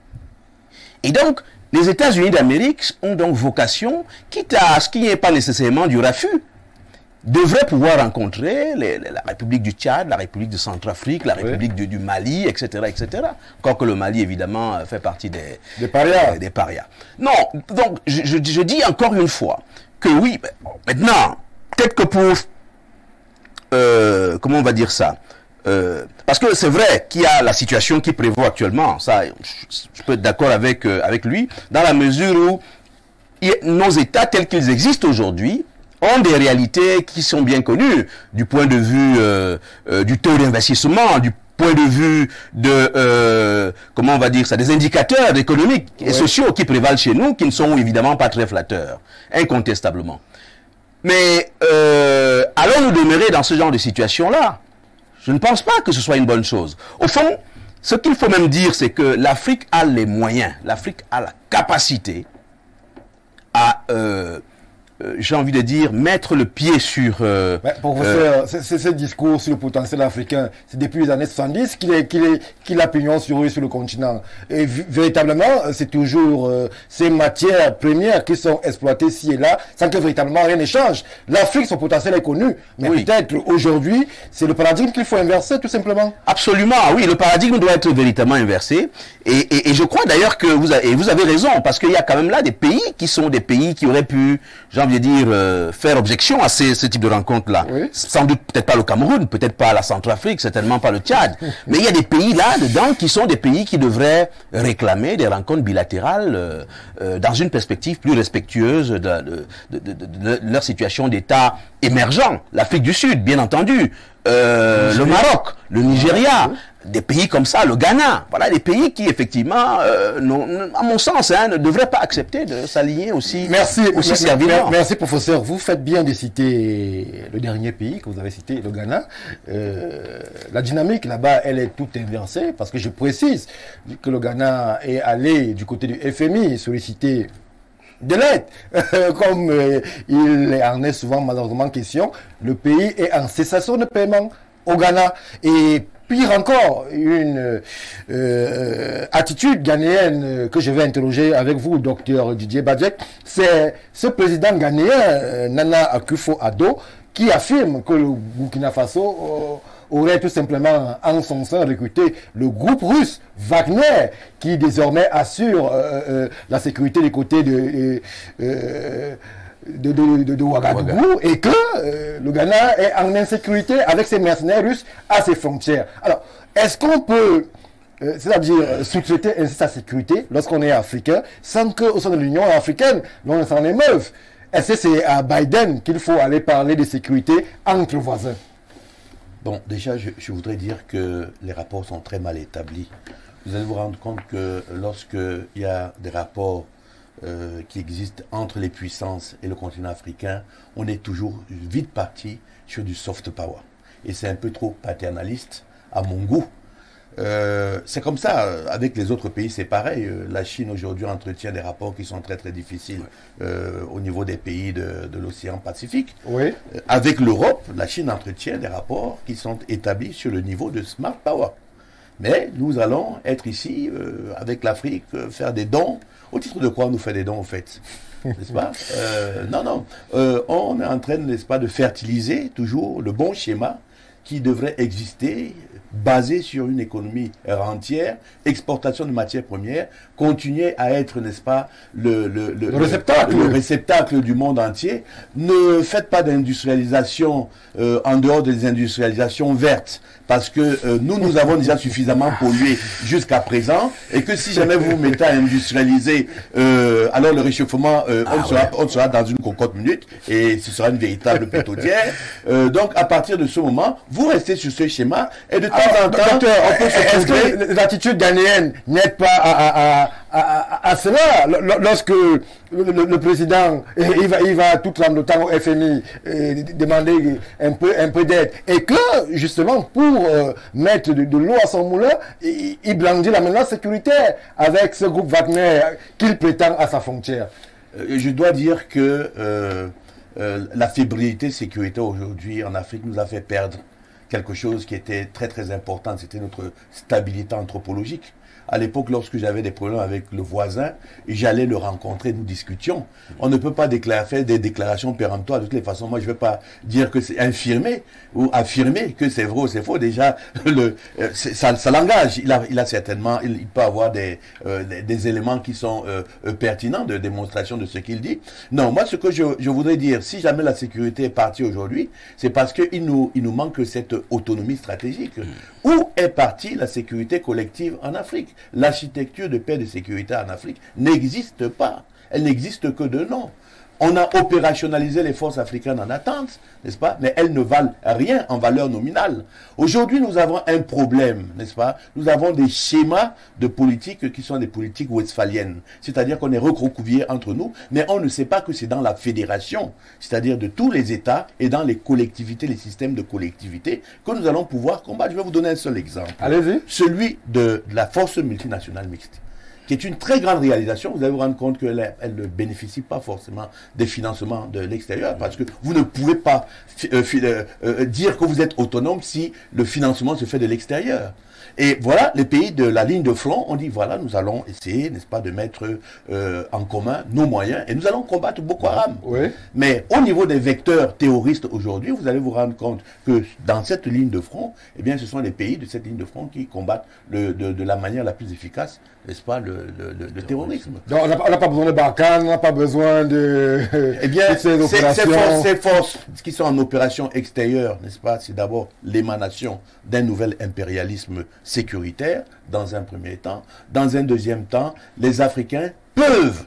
Et donc, les États-Unis d'Amérique ont donc vocation, quitte à ce qu'il n'y ait pas nécessairement du refus, devraient pouvoir rencontrer les, les, la République du Tchad, la République de Centrafrique, la République oui. du, du Mali, et cetera, et cetera. Quoique le Mali, évidemment, fait partie des, des parias. Des, des parias. Non, donc, je, je, je dis encore une fois que oui, maintenant, peut-être que pour, euh, comment on va dire ça, Euh, parce que c'est vrai qu'il y a la situation qui prévaut actuellement, ça, je, je peux être d'accord avec, euh, avec lui, dans la mesure où il, nos États tels qu'ils existent aujourd'hui ont des réalités qui sont bien connues, du point de vue euh, euh, du taux d'investissement, du point de vue de, euh, comment on va dire ça, des indicateurs économiques et ouais. sociaux qui prévalent chez nous, qui ne sont évidemment pas très flatteurs, incontestablement. Mais euh, allons-nous demeurer dans ce genre de situation-là? Je ne pense pas que ce soit une bonne chose. Au fond, ce qu'il faut même dire, c'est que l'Afrique a les moyens, l'Afrique a la capacité à, euh, euh, j'ai envie de dire, mettre le pied sur... Euh, Mais professeur, euh, ce discours sur le potentiel africain, c'est depuis les années soixante-dix qu'il est, qu'il est, qu'il a pignon sur eux sur le continent. Et véritablement, c'est toujours euh, ces matières premières qui sont exploitées ci et là, sans que véritablement rien ne change. L'Afrique, son potentiel est connu, mais oui. peut-être aujourd'hui, c'est le paradigme qu'il faut inverser, tout simplement. Absolument, oui, le paradigme doit être véritablement inversé. Et, et, et je crois d'ailleurs que vous avez, et vous avez raison, parce qu'il y a quand même là des pays qui sont des pays qui auraient pu, j'ai envie de dire, euh, faire objection à ces, ce type de rencontres-là. Oui. Sans doute peut-être pas le Cameroun, peut-être pas la Centrafrique, certainement pas le Tchad. Mais il y a des pays là-dedans qui sont des pays qui devraient réclamer des rencontres bilatérales euh, euh, dans une perspective plus respectueuse de, de, de, de, de, de leur situation d'État émergent. L'Afrique du Sud, bien entendu. Euh, le Maroc, le Nigeria, des pays comme ça, le Ghana, voilà des pays qui effectivement, euh, non, à mon sens, hein, ne devraient pas accepter de s'aligner aussi. Merci, aussi merci, merci professeur. Vous faites bien de citer le dernier pays que vous avez cité, le Ghana. Euh, la dynamique là-bas, elle est toute inversée parce que je précise que le Ghana est allé du côté du F M I solliciter de l'aide, comme euh, il en est souvent malheureusement question. Le pays est en cessation de paiement au Ghana. Et pire encore, une euh, attitude ghanéenne que je vais interroger avec vous, docteur Didier Badjek, c'est ce président ghanéen, euh, Nana Akufo-Addo, qui affirme que le Burkina Faso euh, aurait tout simplement en son sein recruté le groupe russe Wagner, qui désormais assure euh, euh, la sécurité des côtés de... Euh, de, de, de, de Ouagadougou, et que euh, le Ghana est en insécurité avec ses mercenaires russes à ses frontières. Alors, est-ce qu'on peut, euh, c'est-à-dire sous-traiter ainsi sa sécurité lorsqu'on est africain, sans qu'au sein de l'Union africaine, l'on s'en émeuve? Est-ce que c'est à Biden qu'il faut aller parler de sécurité entre voisins? Bon, déjà, je, je voudrais dire que les rapports sont très mal établis vous allez vous rendre compte que lorsqu'il y a des rapports euh, qui existent entre les puissances et le continent africain, on est toujours vite parti sur du soft power. Et c'est un peu trop paternaliste à mon goût. Euh, c'est comme ça, avec les autres pays c'est pareil. La Chine aujourd'hui entretient des rapports qui sont très très difficiles euh, au niveau des pays de, de l'océan Pacifique. Oui. Avec l'Europe, la Chine entretient des rapports qui sont établis sur le niveau de smart power. Mais nous allons être ici, euh, avec l'Afrique, euh, faire des dons. Au titre de quoi on nous fait des dons, en fait? N'est-ce pas? euh, Non, non. Euh, on est en train, n'est-ce pas, de fertiliser toujours le bon schéma qui devrait exister, basé sur une économie rentière, exportation de matières premières, continuer à être, n'est-ce pas, le, le, le, le réceptacle. le réceptacle du monde entier. Ne faites pas d'industrialisation euh, en dehors des industrialisations vertes, parce que euh, nous, nous avons déjà suffisamment pollué jusqu'à présent, et que si jamais vous vous mettez à industrialiser, euh, alors le réchauffement, euh, on, ah, sera, ouais. on sera dans une cocotte minute, et ce sera une véritable pétodière. Euh, donc, à partir de ce moment, vous restez sur ce schéma, et de temps Alors, en temps, docteur, on peut se est-ce trouver... que les attitudes ghanéennes n'aident pas à, à, à, à, à cela? Lorsque le, le, le président il va, il va tout tremblotant au F M I euh, demander un peu, un peu d'aide, et que justement pour euh, mettre de, de l'eau à son moulin, il, il blandit la menace sécuritaire avec ce groupe Wagner qu'il prétend à sa frontière. Euh, je dois dire que euh, euh, la fébrilité sécuritaire aujourd'hui en Afrique nous a fait perdre quelque chose qui était très très important, c'était notre stabilité anthropologique. À l'époque, lorsque j'avais des problèmes avec le voisin, j'allais le rencontrer, nous discutions. On ne peut pas déclarer, faire des déclarations péremptoires. De toutes les façons, moi, je ne vais pas dire que c'est infirmé ou affirmer que c'est vrai ou c'est faux. Déjà, le, ça, ça l'engage. Il a, il a certainement, il, il peut avoir des, euh, des, des éléments qui sont euh, pertinents de démonstration de ce qu'il dit. Non, moi, ce que je, je voudrais dire, si jamais la sécurité est partie aujourd'hui, c'est parce qu'il nous, il nous manque cette autonomie stratégique. Où est partie la sécurité collective en Afrique? L'architecture de paix et de sécurité en Afrique n'existe pas. Elle n'existe que de nom. On a opérationnalisé les forces africaines en attente, n'est-ce pas? Mais elles ne valent rien en valeur nominale. Aujourd'hui, nous avons un problème, n'est-ce pas? Nous avons des schémas de politique qui sont des politiques westphaliennes. C'est-à-dire qu'on est recroquevillés entre nous, mais on ne sait pas que c'est dans la fédération, c'est-à-dire de tous les États et dans les collectivités, les systèmes de collectivités, que nous allons pouvoir combattre. Je vais vous donner un seul exemple. Allez-y. Celui de la force multinationale mixte, qui est une très grande réalisation. Vous allez vous rendre compte qu'elle elle ne bénéficie pas forcément des financements de l'extérieur, parce que vous ne pouvez pas euh, euh, dire que vous êtes autonome si le financement se fait de l'extérieur. Et voilà, les pays de la ligne de front ont dit, voilà, nous allons essayer, n'est-ce pas, de mettre euh, en commun nos moyens, et nous allons combattre Boko Haram. Oui. Mais au niveau des vecteurs terroristes aujourd'hui, vous allez vous rendre compte que dans cette ligne de front, eh bien, ce sont les pays de cette ligne de front qui combattent le, de, de la manière la plus efficace, n'est-ce pas, le, le, le, le terrorisme. Donc, on n'a pas besoin de Barkhane, on n'a pas besoin de... Eh bien, ces, ces, forces, ces forces qui sont en opération extérieure, n'est-ce pas, c'est d'abord l'émanation d'un nouvel impérialisme sécuritaire, dans un premier temps. Dans un deuxième temps, les Africains peuvent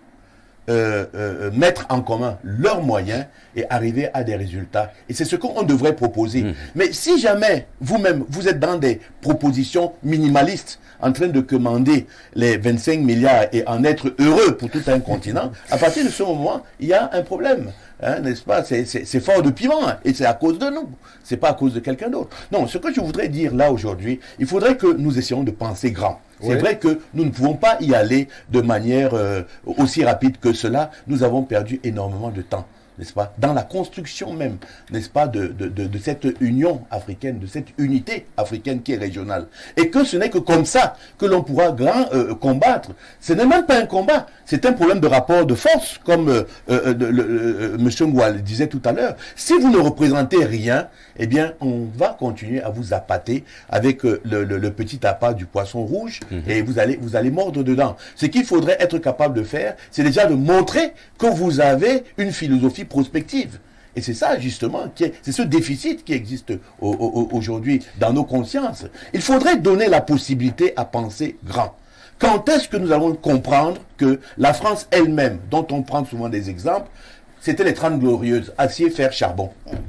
euh, euh, mettre en commun leurs moyens et arriver à des résultats. Et c'est ce qu'on devrait proposer. Mmh. Mais si jamais vous-même, vous êtes dans des propositions minimalistes, en train de commander les vingt-cinq milliards et en être heureux pour tout un continent, à partir de ce moment, il y a un problème. Hein, n'est-ce pas? C'est fort de piment, hein, et c'est à cause de nous. C'est pas à cause de quelqu'un d'autre. Non, ce que je voudrais dire là aujourd'hui, il faudrait que nous essayions de penser grand. C'est oui. vrai que nous ne pouvons pas y aller de manière euh, aussi rapide que cela. Nous avons perdu énormément de temps, n'est-ce pas, dans la construction même, n'est-ce pas, de, de, de, de cette union africaine, de cette unité africaine qui est régionale. Et que ce n'est que comme ça que l'on pourra grand, euh, combattre. Ce n'est même pas un combat, c'est un problème de rapport de force, comme euh, euh, de, le, euh, M. Ngoual disait tout à l'heure. Si vous ne représentez rien, eh bien, on va continuer à vous appâter avec euh, le, le, le petit appât du poisson rouge, mm-hmm. et vous allez, vous allez mordre dedans. Ce qu'il faudrait être capable de faire, c'est déjà de montrer que vous avez une philosophie prospective. Et c'est ça, justement, c'est ce déficit qui existe au, au, aujourd'hui dans nos consciences. Il faudrait donner la possibilité à penser grand. Quand est-ce que nous allons comprendre que la France elle-même, dont on prend souvent des exemples, c'était les Trente Glorieuses, acier, fer, charbon. Je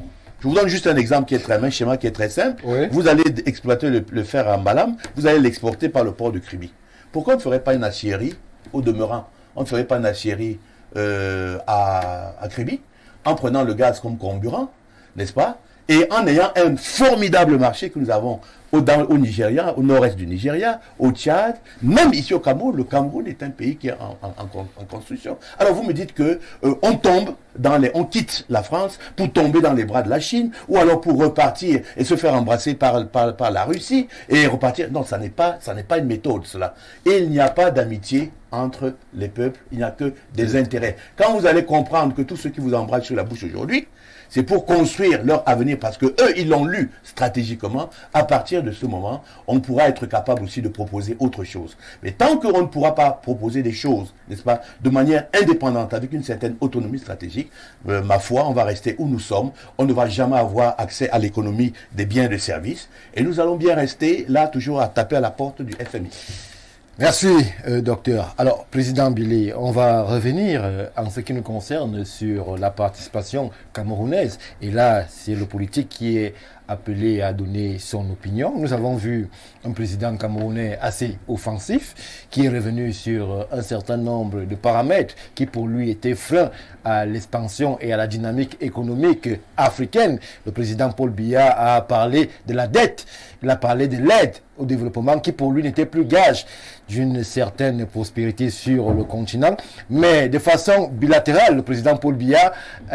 Je vous donne juste un exemple qui est très, un schéma qui est très simple. Oui. Vous allez exploiter le, le fer à Mbalam, vous allez l'exporter par le port de Kribi. Pourquoi on ne ferait pas une aciérie au demeurant? On ne ferait pas une aciérie euh, à, à Kribi, en prenant le gaz comme carburant, n'est-ce pas? Et en ayant un formidable marché que nous avons au, dans, au Nigeria, au nord-est du Nigeria, au Tchad, même ici au Cameroun. Le Cameroun est un pays qui est en, en, en, en construction. Alors vous me dites que euh, on tombe dans les, on quitte la France pour tomber dans les bras de la Chine, ou alors pour repartir et se faire embrasser par, par, par la Russie et repartir. Non, ça n'est pas, ça n'est pas une méthode, cela. Et il n'y a pas d'amitié entre les peuples, il n'y a que des intérêts. Quand vous allez comprendre que tous ceux qui vous embrassent sur la bouche aujourd'hui, c'est pour construire leur avenir, parce que eux, ils l'ont lu stratégiquement. À partir de ce moment, on pourra être capable aussi de proposer autre chose. Mais tant qu'on ne pourra pas proposer des choses, n'est-ce pas, de manière indépendante, avec une certaine autonomie stratégique, euh, ma foi, on va rester où nous sommes. On ne va jamais avoir accès à l'économie des biens et des services. Et nous allons bien rester là, toujours à taper à la porte du F M I. Merci, euh, docteur. Alors, président Billy, on va revenir euh, en ce qui nous concerne sur la participation camerounaise. Et là, c'est le politique qui est appelé à donner son opinion. Nous avons vu un président camerounais assez offensif qui est revenu sur un certain nombre de paramètres qui pour lui étaient freins à l'expansion et à la dynamique économique africaine. Le président Paul Biya a parlé de la dette, il a parlé de l'aide au développement qui pour lui n'était plus gage d'une certaine prospérité sur le continent. Mais de façon bilatérale, le président Paul Biya,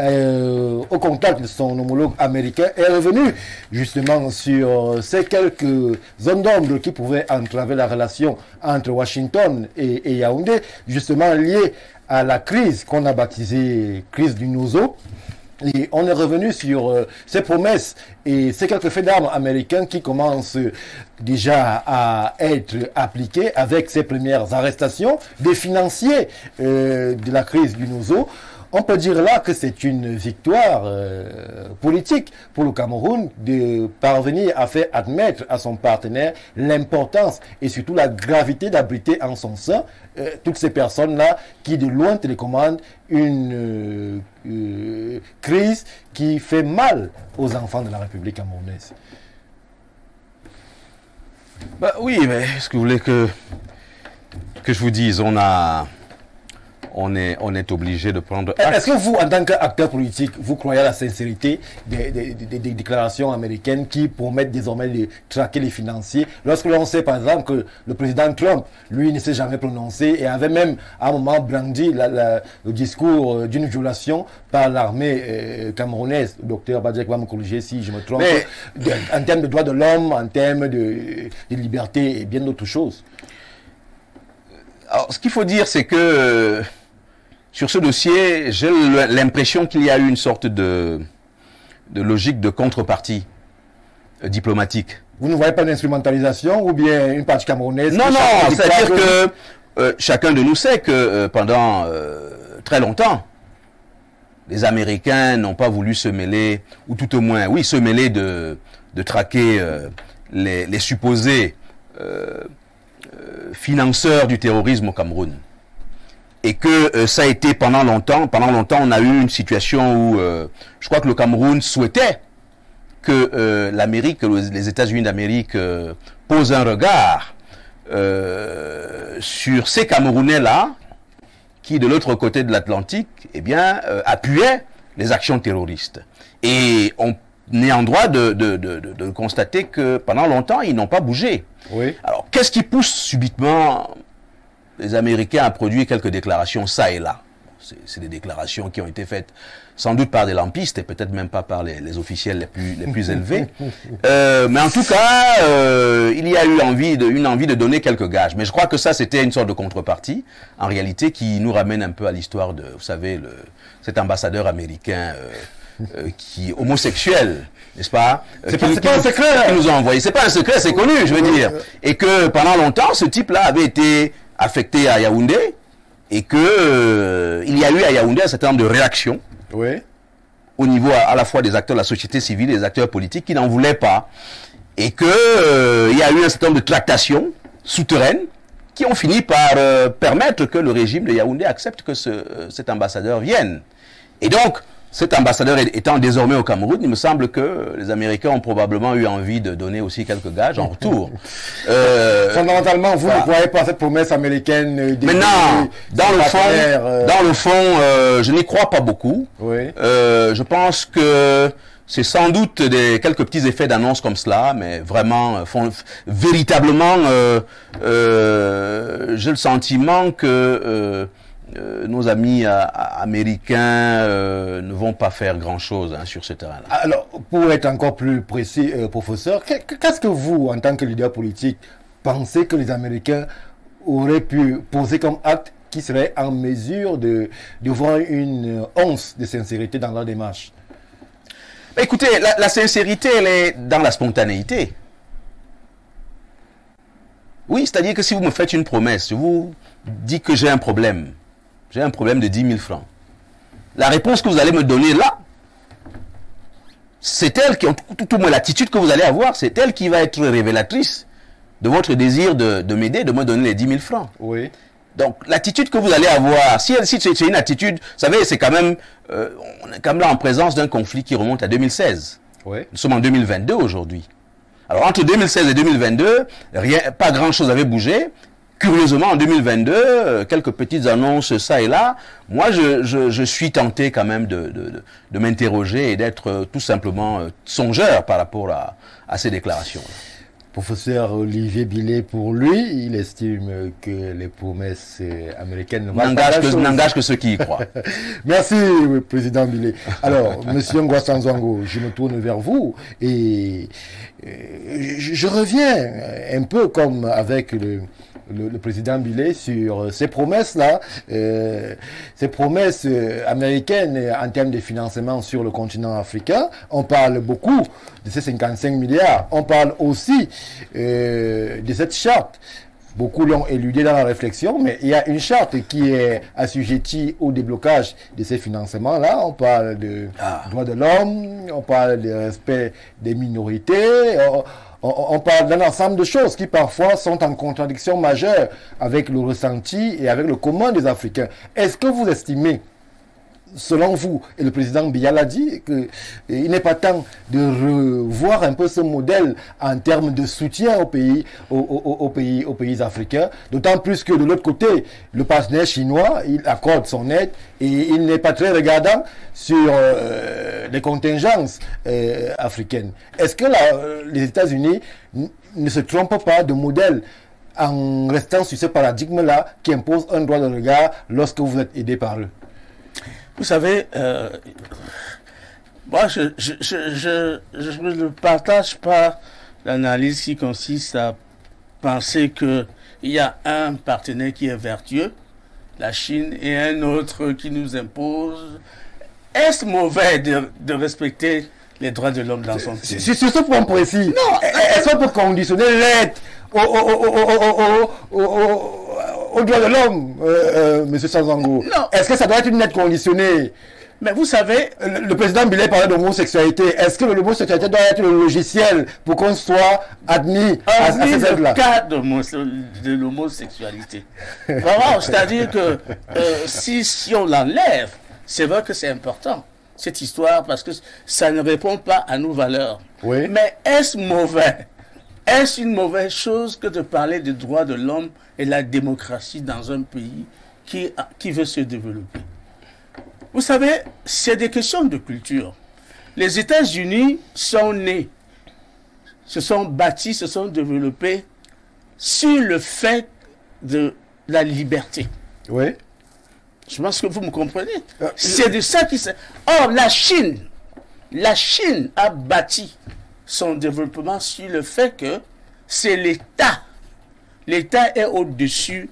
euh, au contact de son homologue américain, est revenu justement sur ces quelques zones d'ombre qui pouvaient entraver la relation entre Washington et, et Yaoundé, justement liées à la crise qu'on a baptisée crise du Nozo. Et on est revenu sur euh, ces promesses et ces quelques faits d'armes américains qui commencent euh, déjà à être appliqués avec ces premières arrestations des financiers euh, de la crise du Nozo. On peut dire là que c'est une victoire euh, politique pour le Cameroun de parvenir à faire admettre à son partenaire l'importance et surtout la gravité d'abriter en son sein euh, toutes ces personnes-là qui de loin télécommandent une euh, euh, crise qui fait mal aux enfants de la République camerounaise. Bah oui, mais est-ce que vous voulez que, que je vous dise, on a... On est, on est obligé de prendre acte. Est-ce que vous, en tant qu'acteur politique, vous croyez à la sincérité des, des, des, des déclarations américaines qui promettent désormais de traquer les financiers, lorsque l'on sait par exemple que le président Trump, lui, ne s'est jamais prononcé et avait même à un moment brandi la, la, le discours d'une violation par l'armée euh, camerounaise. Le docteur Badjek va me corriger si je me trompe. Mais, de, en termes de droits de l'homme, en termes de, de liberté et bien d'autres choses. Alors, ce qu'il faut dire, c'est que euh, sur ce dossier, j'ai l'impression qu'il y a eu une sorte de, de logique de contrepartie euh, diplomatique. Vous ne voyez pas d'instrumentalisation ou bien une partie camerounaise? Non, non, c'est-à-dire que euh, chacun de nous sait que euh, pendant euh, très longtemps, les Américains n'ont pas voulu se mêler, ou tout au moins, oui, se mêler de, de traquer euh, les, les supposés euh, euh, financeurs du terrorisme au Cameroun. Et que euh, ça a été pendant longtemps, pendant longtemps, on a eu une situation où euh, je crois que le Cameroun souhaitait que euh, l'Amérique, les États-Unis d'Amérique euh, posent un regard euh, sur ces Camerounais-là qui, de l'autre côté de l'Atlantique, eh bien, euh, appuyaient les actions terroristes. Et on est en droit de, de, de, de, de constater que pendant longtemps, ils n'ont pas bougé. Oui. Alors, qu'est-ce qui pousse subitement les Américains à produire quelques déclarations ça et là? C'est des déclarations qui ont été faites sans doute par des lampistes et peut-être même pas par les, les officiels les plus, les plus élevés. Euh, mais en tout cas, euh, il y a eu envie de, une envie de donner quelques gages. Mais je crois que ça, c'était une sorte de contrepartie, en réalité, qui nous ramène un peu à l'histoire de, vous savez, le, cet ambassadeur américain euh, euh, qui homosexuel, n'est-ce pas? C'est pas, pas un secret. Qui nous a envoyé. C'est pas un secret, c'est connu, je veux dire. Et que pendant longtemps, ce type-là avait été affecté à Yaoundé. Et que euh, il y a eu à Yaoundé un certain nombre de réactions, oui, au niveau à, à la fois des acteurs de la société civile et des acteurs politiques qui n'en voulaient pas. Et que euh, il y a eu un certain nombre de tractations souterraines qui ont fini par euh, permettre que le régime de Yaoundé accepte que ce, euh, cet ambassadeur vienne. Et donc, cet ambassadeur étant désormais au Cameroun, il me semble que les Américains ont probablement eu envie de donner aussi quelques gages en retour. Euh, Fondamentalement, vous voilà. ne croyez pas à cette promesse américaine euh, Maintenant, dans le, fond, euh... dans le fond, euh, je n'y crois pas beaucoup. Oui. Euh, je pense que c'est sans doute des quelques petits effets d'annonce comme cela, mais vraiment, font, véritablement, euh, euh, j'ai le sentiment que euh, Euh, nos amis euh, américains euh, ne vont pas faire grand-chose hein, sur ce terrain-là. Alors, pour être encore plus précis, euh, professeur, qu'est-ce que vous, en tant que leader politique, pensez que les Américains auraient pu poser comme acte qui serait en mesure de, de voir une once de sincérité dans leur démarche? Mais écoutez, la, la sincérité, elle est dans la spontanéité. Oui, c'est-à-dire que si vous me faites une promesse, je vous dis que j'ai un problème, j'ai un problème de dix mille francs. La réponse que vous allez me donner là, c'est elle qui, tout au moins l'attitude que vous allez avoir, c'est elle qui va être révélatrice de votre désir de, de m'aider, de me donner les dix mille francs. Oui. Donc, l'attitude que vous allez avoir, si, si c'est une attitude, vous savez, c'est quand même, euh, on est quand même là en présence d'un conflit qui remonte à deux mille seize. Oui. Nous sommes en deux mille vingt-deux aujourd'hui. Alors, entre deux mille seize et deux mille vingt-deux, rien, pas grand-chose avait bougé. Curieusement, en deux mille vingt-deux, euh, quelques petites annonces ça et là. Moi, je, je, je suis tenté quand même de, de, de, de m'interroger et d'être euh, tout simplement euh, songeur par rapport à, à ces déclarations. Professeur Olivier Billet, pour lui, il estime que les promesses américaines n'engagent que, que ceux qui y croient. Merci, Président Billet. Alors, Monsieur Ngouassanzouango, je me tourne vers vous et je, je reviens un peu comme avec le... Le, le président Billet sur ces promesses-là, euh, ces promesses euh, américaines en termes de financement sur le continent africain. On parle beaucoup de ces cinquante-cinq milliards. On parle aussi euh, de cette charte. Beaucoup l'ont éludé dans la réflexion, mais il y a une charte qui est assujettie au déblocage de ces financements-là. On parle de ah. droits de l'homme, on parle de respect des minorités, on, on, on parle d'un ensemble de choses qui parfois sont en contradiction majeure avec le ressenti et avec le commun des Africains. Est-ce que vous estimez, selon vous, et le président Biya l'a dit, qu'il n'est pas temps de revoir un peu ce modèle en termes de soutien aux pays, aux, aux, aux pays, aux pays africains, d'autant plus que de l'autre côté, le partenaire chinois, il accorde son aide et il n'est pas très regardant sur euh, les contingences euh, africaines. Est-ce que la, les États-Unis ne se trompent pas de modèle en restant sur ce paradigme-là qui impose un droit de regard lorsque vous êtes aidé par eux? Vous savez, euh, moi, je, je, je, je, je ne partage pas l'analyse qui consiste à penser qu'il y a un partenaire qui est vertueux, la Chine, et un autre qui nous impose. Est-ce mauvais de, de respecter les droits de l'homme dans son pays? Sur ce point précis, non, est-ce qu'on peut conditionner l'aide au, au, au, au, au, au aux droits de l'homme, euh, euh, M. Sanzango? Est-ce que ça doit être une aide conditionnée? Mais vous savez, le, le président Billet parlait d'homosexualité. Est-ce que l'homosexualité doit être le logiciel pour qu'on soit admis à, à ces aides-là? Le cas de l'homosexualité. Vraiment, c'est-à-dire que euh, si, si on l'enlève, c'est vrai que c'est important, cette histoire, parce que ça ne répond pas à nos valeurs. Oui. Mais est-ce mauvais? Est-ce une mauvaise chose que de parler des droits de l'homme et de la démocratie dans un pays qui, qui veut se développer? Vous savez, c'est des questions de culture. Les États-Unis sont nés, se sont bâtis, se sont développés sur le fait de la liberté. Oui. Je pense que vous me comprenez. Euh, c'est de ça qui s'est... Or, la Chine, la Chine a bâti son développement sur le fait que c'est l'État. L'État est au-dessus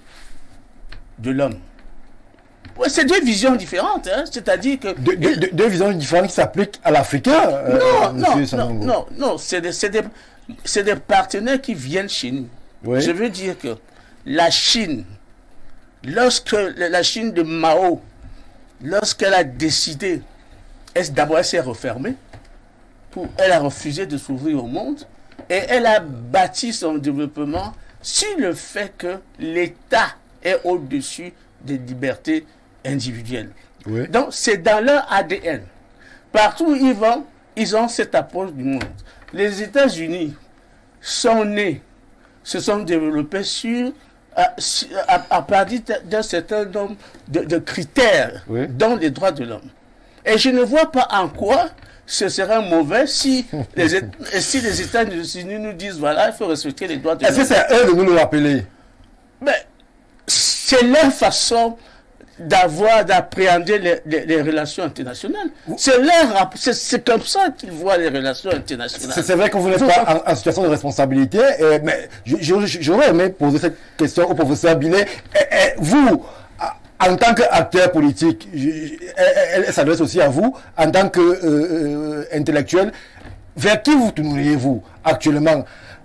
de l'homme. Ouais, c'est deux visions différentes, hein? C'est-à-dire que... De, de, de, deux visions différentes qui s'appliquent à l'Africain, euh, non, non, non, non, non, c'est des, c'est des, c'est des partenaires qui viennent chez nous. Oui. Je veux dire que la Chine, lorsque la Chine de Mao, lorsqu'elle a décidé, elle, d'abord elle s'est refermée, pour, elle a refusé de s'ouvrir au monde, et elle a bâti son développement sur le fait que l'État est au-dessus des libertés individuelles. Oui. Donc, c'est dans leur A D N. Partout où ils vont, ils ont cette approche du monde. Les États-Unis sont nés, se sont développés sur, à, à, à partir d'un certain nombre de, de critères, oui, dont les droits de l'homme. Et je ne vois pas en quoi ce serait mauvais si les, si les États-Unis nous disent, voilà, il faut respecter les droits de l'homme. Est-ce que c'est à eux de nous le rappeler? Mais c'est leur façon d'avoir, d'appréhender les, les, les relations internationales. C'est leur, c'est comme ça qu'ils voient les relations internationales. C'est vrai que vous n'êtes pas en, en situation de responsabilité, et, mais j'aurais aimé poser cette question au professeur Binet. Et, et vous, en tant qu'acteur politique, elle, elle s'adresse aussi à vous, en tant qu'intellectuel, euh, vers qui vous tourneriez-vous actuellement?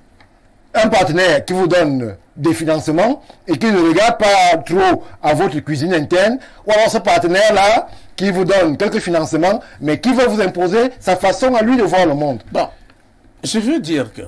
Un partenaire qui vous donne des financements et qui ne regarde pas trop à votre cuisine interne, ou alors ce partenaire-là qui vous donne quelques financements, mais qui va vous imposer sa façon à lui de voir le monde. Bon, je veux dire que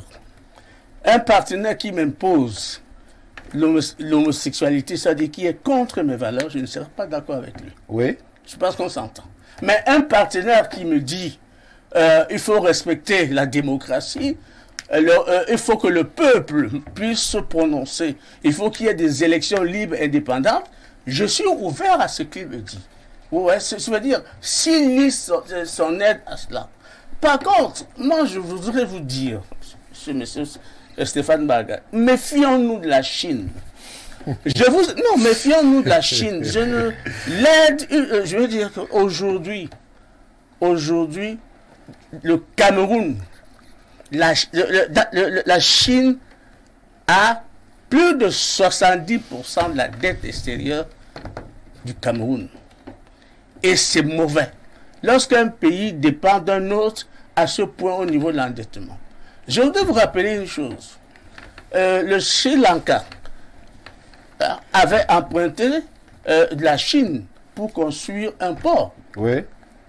un partenaire qui m'impose l'homosexualité, c'est-à-dire qui est contre mes valeurs, je ne serai pas d'accord avec lui. Oui. Je pense qu'on s'entend. Mais un partenaire qui me dit euh, il faut respecter la démocratie, alors, euh, il faut que le peuple puisse se prononcer, il faut qu'il y ait des élections libres et indépendantes, je suis ouvert à ce qu'il me dit. Ouais, ça veut dire, s'il lit son, son aide à cela. Par contre, moi je voudrais vous dire, monsieur, monsieur Stéphane Baga, méfions-nous de la Chine. Je vous, non, méfions-nous de la Chine. Je ne l'aide, euh, je veux dire qu'aujourd'hui, aujourd'hui, le Cameroun, la, le, le, la Chine a plus de soixante-dix pour cent de la dette extérieure du Cameroun. Et c'est mauvais. Lorsqu'un pays dépend d'un autre à ce point au niveau de l'endettement. Je voudrais vous rappeler une chose. Euh, le Sri Lanka euh, avait emprunté euh, de la Chine pour construire un port. Oui.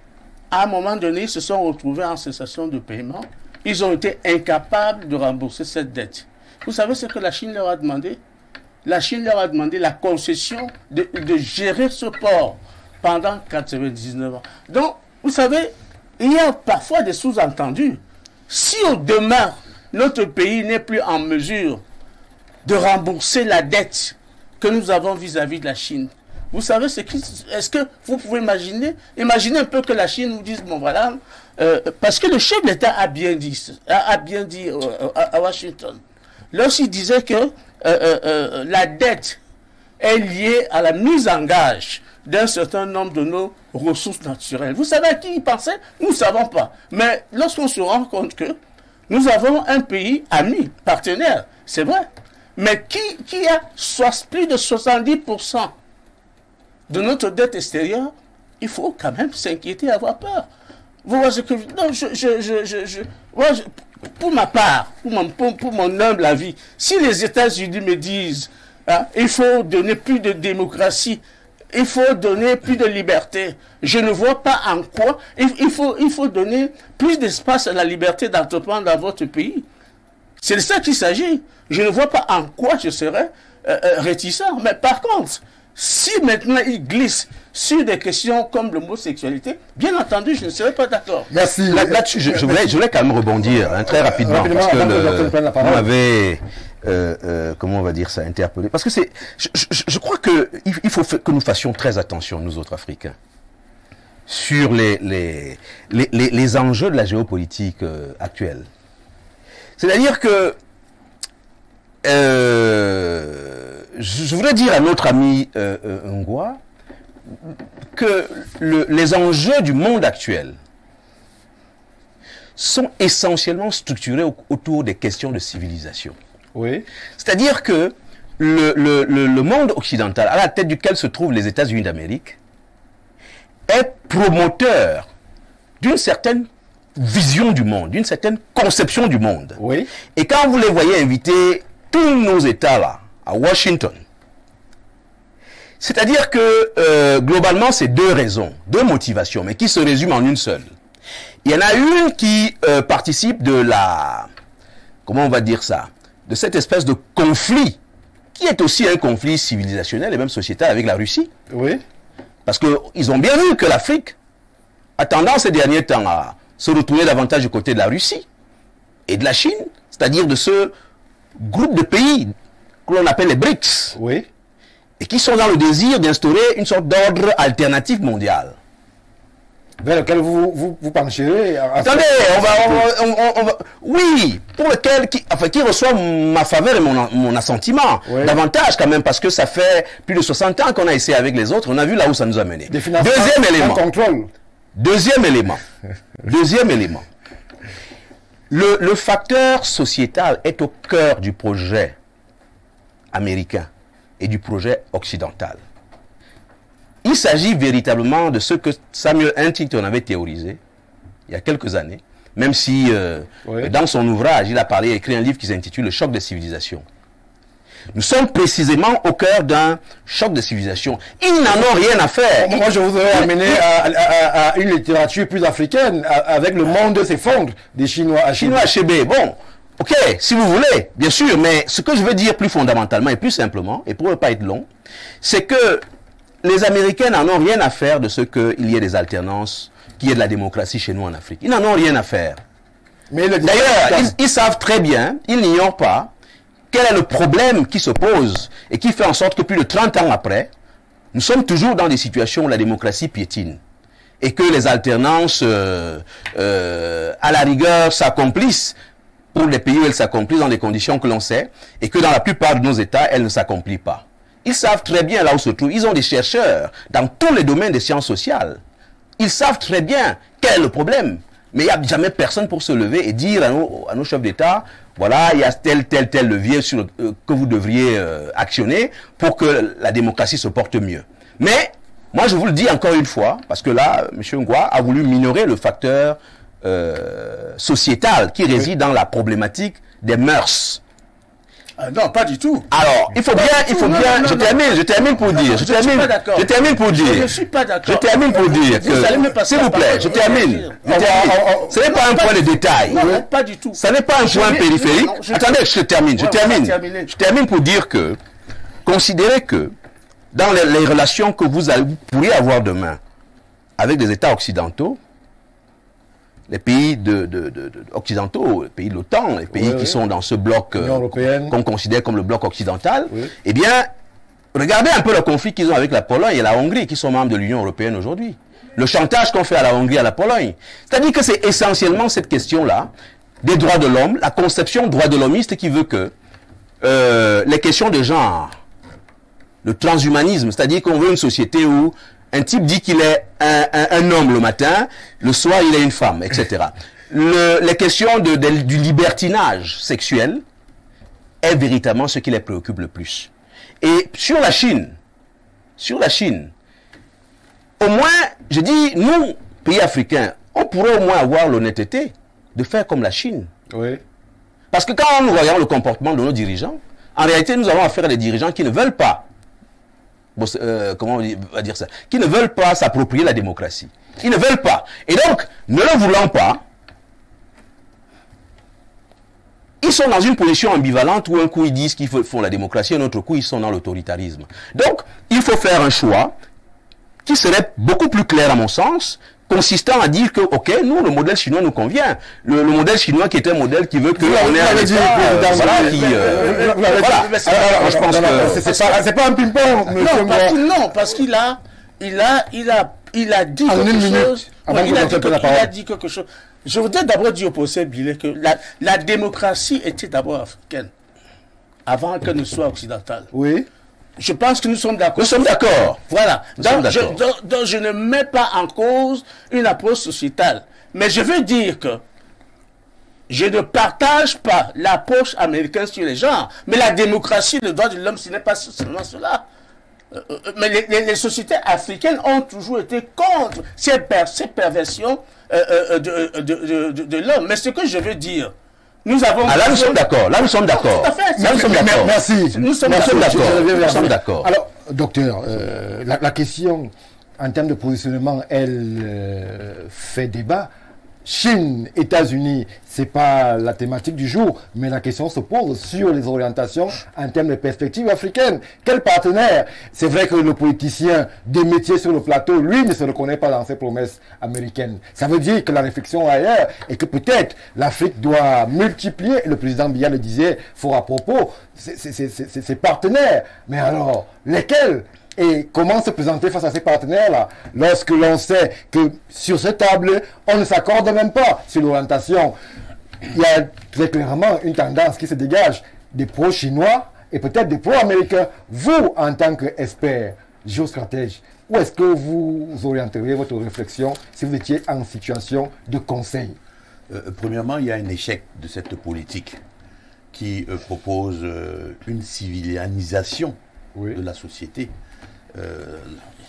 À un moment donné, ils se sont retrouvés en cessation de paiement. Ils ont été incapables de rembourser cette dette. Vous savez ce que la Chine leur a demandé? La Chine leur a demandé la concession de, de gérer ce port pendant quatre-vingt-dix-neuf ans. Donc, vous savez, il y a parfois des sous-entendus. Si au demeure, notre pays n'est plus en mesure de rembourser la dette que nous avons vis-à-vis de la Chine, vous savez ce qui... Est-ce que vous pouvez imaginer Imaginez un peu que la Chine nous dise, bon voilà, euh, parce que le chef de l'État a bien dit, a, a bien dit euh, à, à Washington, lorsqu'il disait que euh, euh, euh, la dette est liée à la mise en gage d'un certain nombre de nos ressources naturelles. Vous savez à qui il pensait? Nous ne savons pas. Mais lorsqu'on se rend compte que nous avons un pays ami, partenaire, c'est vrai, mais qui, qui a plus de soixante-dix pour cent de notre dette extérieure, il faut quand même s'inquiéter, avoir peur. Vous voyez ce que je... Non, je... je, je, je, je, moi, je pour ma part, pour mon, pour, pour mon humble avis, si les États-Unis me disent hein, il faut donner plus de démocratie, il faut donner plus de liberté, je ne vois pas en quoi il, il, faut, il faut donner plus d'espace à la liberté d'entreprendre dans votre pays. C'est de ça qu'il s'agit. Je ne vois pas en quoi je serais euh, euh, réticent. Mais par contre, si maintenant il glisse sur des questions comme l'homosexualité, bien entendu, je ne serais pas d'accord. Merci. Là-dessus, je, je, voulais, je voulais quand même rebondir hein, très rapidement, rapidement parce que le, on avait, euh, euh, comment on va dire ça, interpellé. Parce que c'est, je, je, je crois que il faut que nous fassions très attention, nous autres Africains, sur les, les, les, les, les enjeux de la géopolitique euh, actuelle. C'est-à-dire que euh, je, je voudrais dire à notre ami euh, euh, Ngwa que le, les enjeux du monde actuel sont essentiellement structurés au, autour des questions de civilisation. Oui. C'est-à-dire que le, le, le, le monde occidental, à la tête duquel se trouvent les États-Unis d'Amérique, est promoteur d'une certaine vision du monde, d'une certaine conception du monde. Oui. Et quand vous les voyez inviter tous nos États-là à Washington, c'est-à-dire que euh, globalement, c'est deux raisons, deux motivations, mais qui se résument en une seule. Il y en a une qui euh, participe de la, comment on va dire ça, de cette espèce de conflit, qui est aussi un conflit civilisationnel et même sociétal avec la Russie. Oui. Parce qu'ils ont bien vu que l'Afrique a tendance ces derniers temps à se retourner davantage du côté de la Russie et de la Chine, c'est-à-dire de ce groupe de pays que l'on appelle les BRICS, Oui. et qui sont dans le désir d'instaurer une sorte d'ordre alternatif mondial. Vers lequel vous vous, vous pencherez. Attendez, on va, on va, on va, on va- oui, pour lequel, qui, enfin, qui reçoit ma faveur et mon, mon assentiment, Oui. davantage quand même, parce que ça fait plus de soixante ans qu'on a essayé avec les autres, on a vu là où ça nous a mené. Des financements Deuxième sans élément, contrôle. deuxième élément, deuxième élément, le, le facteur sociétal est au cœur du projet américain et du projet occidental. Il s'agit véritablement de ce que Samuel Huntington avait théorisé il y a quelques années, même si euh, Oui. dans son ouvrage, il a parlé, écrit un livre qui s'intitule Le choc des civilisations. Nous sommes précisément au cœur d'un choc de civilisation. Ils n'en ont rien à faire. Moi, je vous aurais amené à, à- à une littérature plus africaine, à- avec le monde s'effondre des Chinois à Chinois H B, bon, ok, si vous voulez, bien sûr, mais ce que je veux dire plus fondamentalement et plus simplement, et pour ne pas être long, c'est que les Américains n'en ont rien à faire de ce qu'il y ait des alternances, qu'il y ait de la démocratie chez nous en Afrique. Ils n'en ont rien à faire. Mais le D'ailleurs, ils, ils savent très bien, ils n'ignorent pas, quel est le problème qui se pose et qui fait en sorte que plus de trente ans après, nous sommes toujours dans des situations où la démocratie piétine et que les alternances, euh, euh, à la rigueur, s'accomplissent pour les pays où elles s'accomplissent dans les conditions que l'on sait et que dans la plupart de nos États, elles ne s'accomplissent pas. Ils savent très bien là où se trouvent. Ils ont des chercheurs dans tous les domaines des sciences sociales. Ils savent très bien quel est le problème. Mais il n'y a jamais personne pour se lever et dire à nos, à nos chefs d'État, voilà, il y a tel, tel, tel levier sur le- euh, que vous devriez euh, actionner pour que la démocratie se porte mieux. Mais, moi je vous le dis encore une fois, parce que là, M. Ngwa a voulu minorer le facteur euh, sociétal qui réside dans la problématique des mœurs. Ah non, pas du tout. Alors, il faut bien, il faut Non, bien, non, je non, termine, je termine pour Non, dire, non, je je suis termine, pas d'accord. je termine pour dire. Je ne suis pas d'accord. Je termine pour dire Vous allez me que, passer s'il la vous plaît, parole. je On va termine. dire. Je termine. Ce n'est pas un point de détail. Non, non, pas du tout. Ce n'est pas un Je point vais- périphérique. non, je- Attendez, je termine, je Ouais, on va termine. terminer. Je termine pour dire que, considérez que, dans les, les relations que vous, allez- vous pourriez avoir demain avec des États occidentaux, les pays de, de- de- de- occidentaux, les pays de l'OTAN, les pays Oui, qui oui. sont dans ce bloc euh, L'Union européenne. qu'on considère comme le bloc occidental, Oui. eh bien, regardez un peu le conflit qu'ils ont avec la Pologne et la Hongrie, qui sont membres de l'Union européenne aujourd'hui. Le chantage qu'on fait à la Hongrie et à la Pologne. C'est-à-dire que c'est essentiellement cette question-là, des droits de l'homme, la conception droit de l'hommiste qui veut que euh, les questions de genre, le transhumanisme, c'est-à-dire qu'on veut une société où un type dit qu'il est un, un- un homme le matin, le soir il est une femme, et cetera. Le- les questions de- de- du libertinage sexuel est véritablement ce qui les préoccupe le plus. Et sur la Chine, sur la Chine, au moins, je dis, nous, pays africains, on pourrait au moins avoir l'honnêteté de faire comme la Chine. Oui. Parce que quand nous voyons le comportement de nos dirigeants, en réalité, nous avons affaire à des dirigeants qui ne veulent pas, bon, euh, comment on va dire ça, qui ne veulent pas s'approprier la démocratie. Ils ne veulent pas. Et donc, ne le voulant pas, ils sont dans une position ambivalente où un coup ils disent qu'ils font la démocratie, un autre coup ils sont dans l'autoritarisme. Donc, il faut faire un choix qui serait beaucoup plus clair à mon sens, consistant à dire que, ok, nous, le modèle chinois nous convient. Le, le modèle chinois qui est un modèle qui veut que on ait un l'avez dit, État, euh, président, voilà, mais- qui, mais- euh, vous l'avez dit. voilà. Mais c'est- alors, je pense non, non, que- c'est- c'est pas, c'est pas un ping-pong, monsieur Non, parce, Ngwa. que- non, parce qu'il a, il a, il a, il a dit En quelque une minute, chose. avant Non, que il, vous a n'entendez dit, que- la il parole. a dit quelque chose. Je voudrais d'abord dire au procès Billet que la, la démocratie était d'abord africaine, avant qu'elle ne soit occidentale. Oui. Je pense que nous sommes d'accord. Nous sommes d'accord. Voilà. Nous sommes Donc je, d'accord. donc- donc je ne mets pas en cause une approche sociétale. Mais je veux dire que je ne partage pas l'approche américaine sur les genres. Mais la démocratie, le droit de l'homme, ce n'est pas seulement cela. Euh, euh, mais les, les- les sociétés africaines ont toujours été contre ces, per- ces perversions euh, euh, de, de, de, de- de l'homme. Mais ce que je veux dire, nous avons... Ah, là, nous sommes d'accord. Là, nous sommes d'accord. Tout à fait. Là, nous sommes Mer- d'accord. Merci. Nous sommes Merci. d'accord. Je- je reviens vers Nous sommes vous. d'accord. Alors, docteur, euh, la, la question en termes de positionnement, elle euh, fait débat. Chine, États-Unis, c'est pas la thématique du jour, mais la question se pose sur les orientations en termes de perspectives africaines. Quel partenaire? C'est vrai que le politicien des métiers sur le plateau, lui, ne se reconnaît pas dans ses promesses américaines. Ça veut dire que la réflexion ailleurs et que peut-être l'Afrique doit multiplier, le président Biya le disait fort à propos, ses partenaires. Mais alors, lesquels? Et comment se présenter face à ces partenaires-là lorsque l'on sait que sur cette table, on ne s'accorde même pas sur l'orientation. Il y a très clairement une tendance qui se dégage des pro-chinois et peut-être des pro-américains. Vous, en tant qu'expert, géostratège, où est-ce que vous orienteriez votre réflexion si vous étiez en situation de conseil? euh, Premièrement, il y a un échec de cette politique qui euh, propose euh, une civilisation oui. de la société. Euh,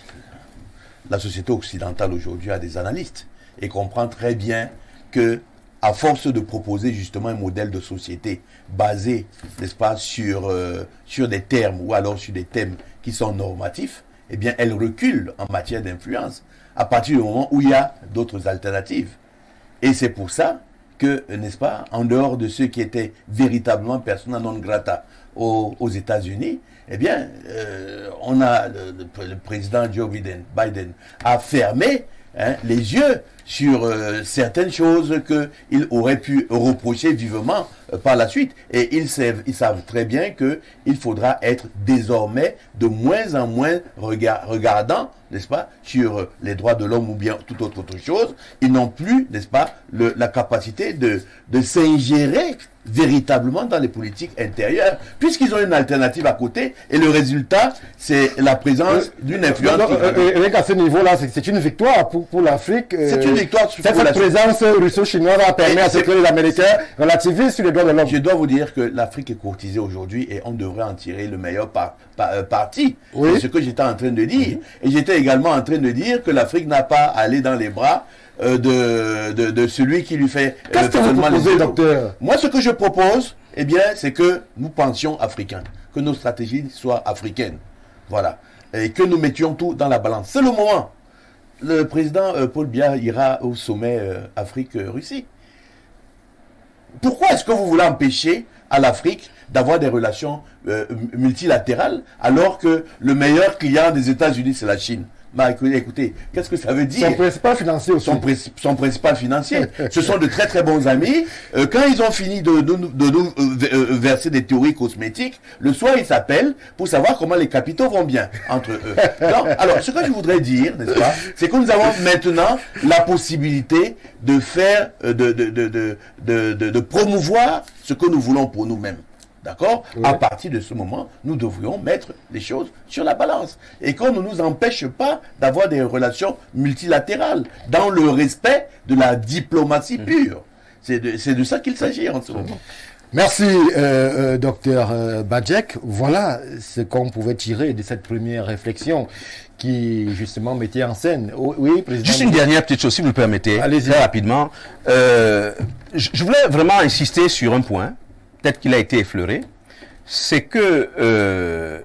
la société occidentale aujourd'hui a des analystes et comprend très bien que à force de proposer justement un modèle de société basé, n'est-ce pas, sur, euh, sur des termes ou alors sur des thèmes qui sont normatifs, eh bien elle recule en matière d'influence à partir du moment où il y a d'autres alternatives. Et c'est pour ça que, n'est-ce pas, en dehors de ceux qui étaient véritablement persona non grata aux, aux États-Unis, eh bien, euh, on a le, le, le président Joe Biden, Biden a fermé hein, les yeux sur euh, certaines choses qu'il aurait pu reprocher vivement euh, par la suite. Et ils savent, ils savent très bien qu'il faudra être désormais de moins en moins regard, regardant, n'est-ce pas, sur les droits de l'homme ou bien toute autre, autre chose. Ils n'ont plus, n'est-ce pas, le, la capacité de, de s'ingérer véritablement dans les politiques intérieures, puisqu'ils ont une alternative à côté, et le résultat, c'est la présence d'une influence. Et à ce niveau-là, c'est une victoire pour, pour l'Afrique. C'est une victoire. Cette présence russo-chinoise a permis à ce que les Américains relativisent sur les droits de l'homme. Je dois vous dire que l'Afrique est courtisée aujourd'hui et on devrait en tirer le meilleur par, par, euh, parti. Oui. C'est ce que j'étais en train de dire. Mm-hmm. Et j'étais également en train de dire que l'Afrique n'a pas à aller dans les bras Euh, de, de, de celui qui lui fait Qu'est-ce euh, que vous proposez, docteur? Moi, ce que je propose, eh bien, c'est que nous pensions africains, que nos stratégies soient africaines, voilà, et que nous mettions tout dans la balance. C'est le moment. Le président euh, Paul Biya ira au sommet euh, Afrique-Russie. Pourquoi est-ce que vous voulez empêcher à l'Afrique d'avoir des relations euh, multilatérales alors que le meilleur client des États-Unis, c'est la Chine? Bah, écoutez, écoutez qu'est-ce que ça veut dire? Son principal financier aussi. Son, son principal financier. Ce sont de très très bons amis. Euh, quand ils ont fini de nous de, de, de, euh, verser des théories cosmétiques, le soir ils s'appellent pour savoir comment les capitaux vont bien entre eux. Non, alors, ce que je voudrais dire, n'est-ce pas, c'est que nous avons maintenant la possibilité de faire, de, de, de, de, de, de, de promouvoir ce que nous voulons pour nous-mêmes. D'accord? Oui. À partir de ce moment, nous devrions mettre les choses sur la balance. Et qu'on ne nous empêche pas d'avoir des relations multilatérales dans le respect de la diplomatie pure. C'est de, c'est de ça qu'il s'agit en ce moment. Merci, euh, euh, docteur euh, Badjek. Voilà ce qu'on pouvait tirer de cette première réflexion qui, justement, mettait en scène. Oui, président. Juste une dernière petite chose, si vous le permettez, allez-y très rapidement. Euh, je, je voulais vraiment insister sur un point. Peut-être qu'il a été effleuré, c'est que euh,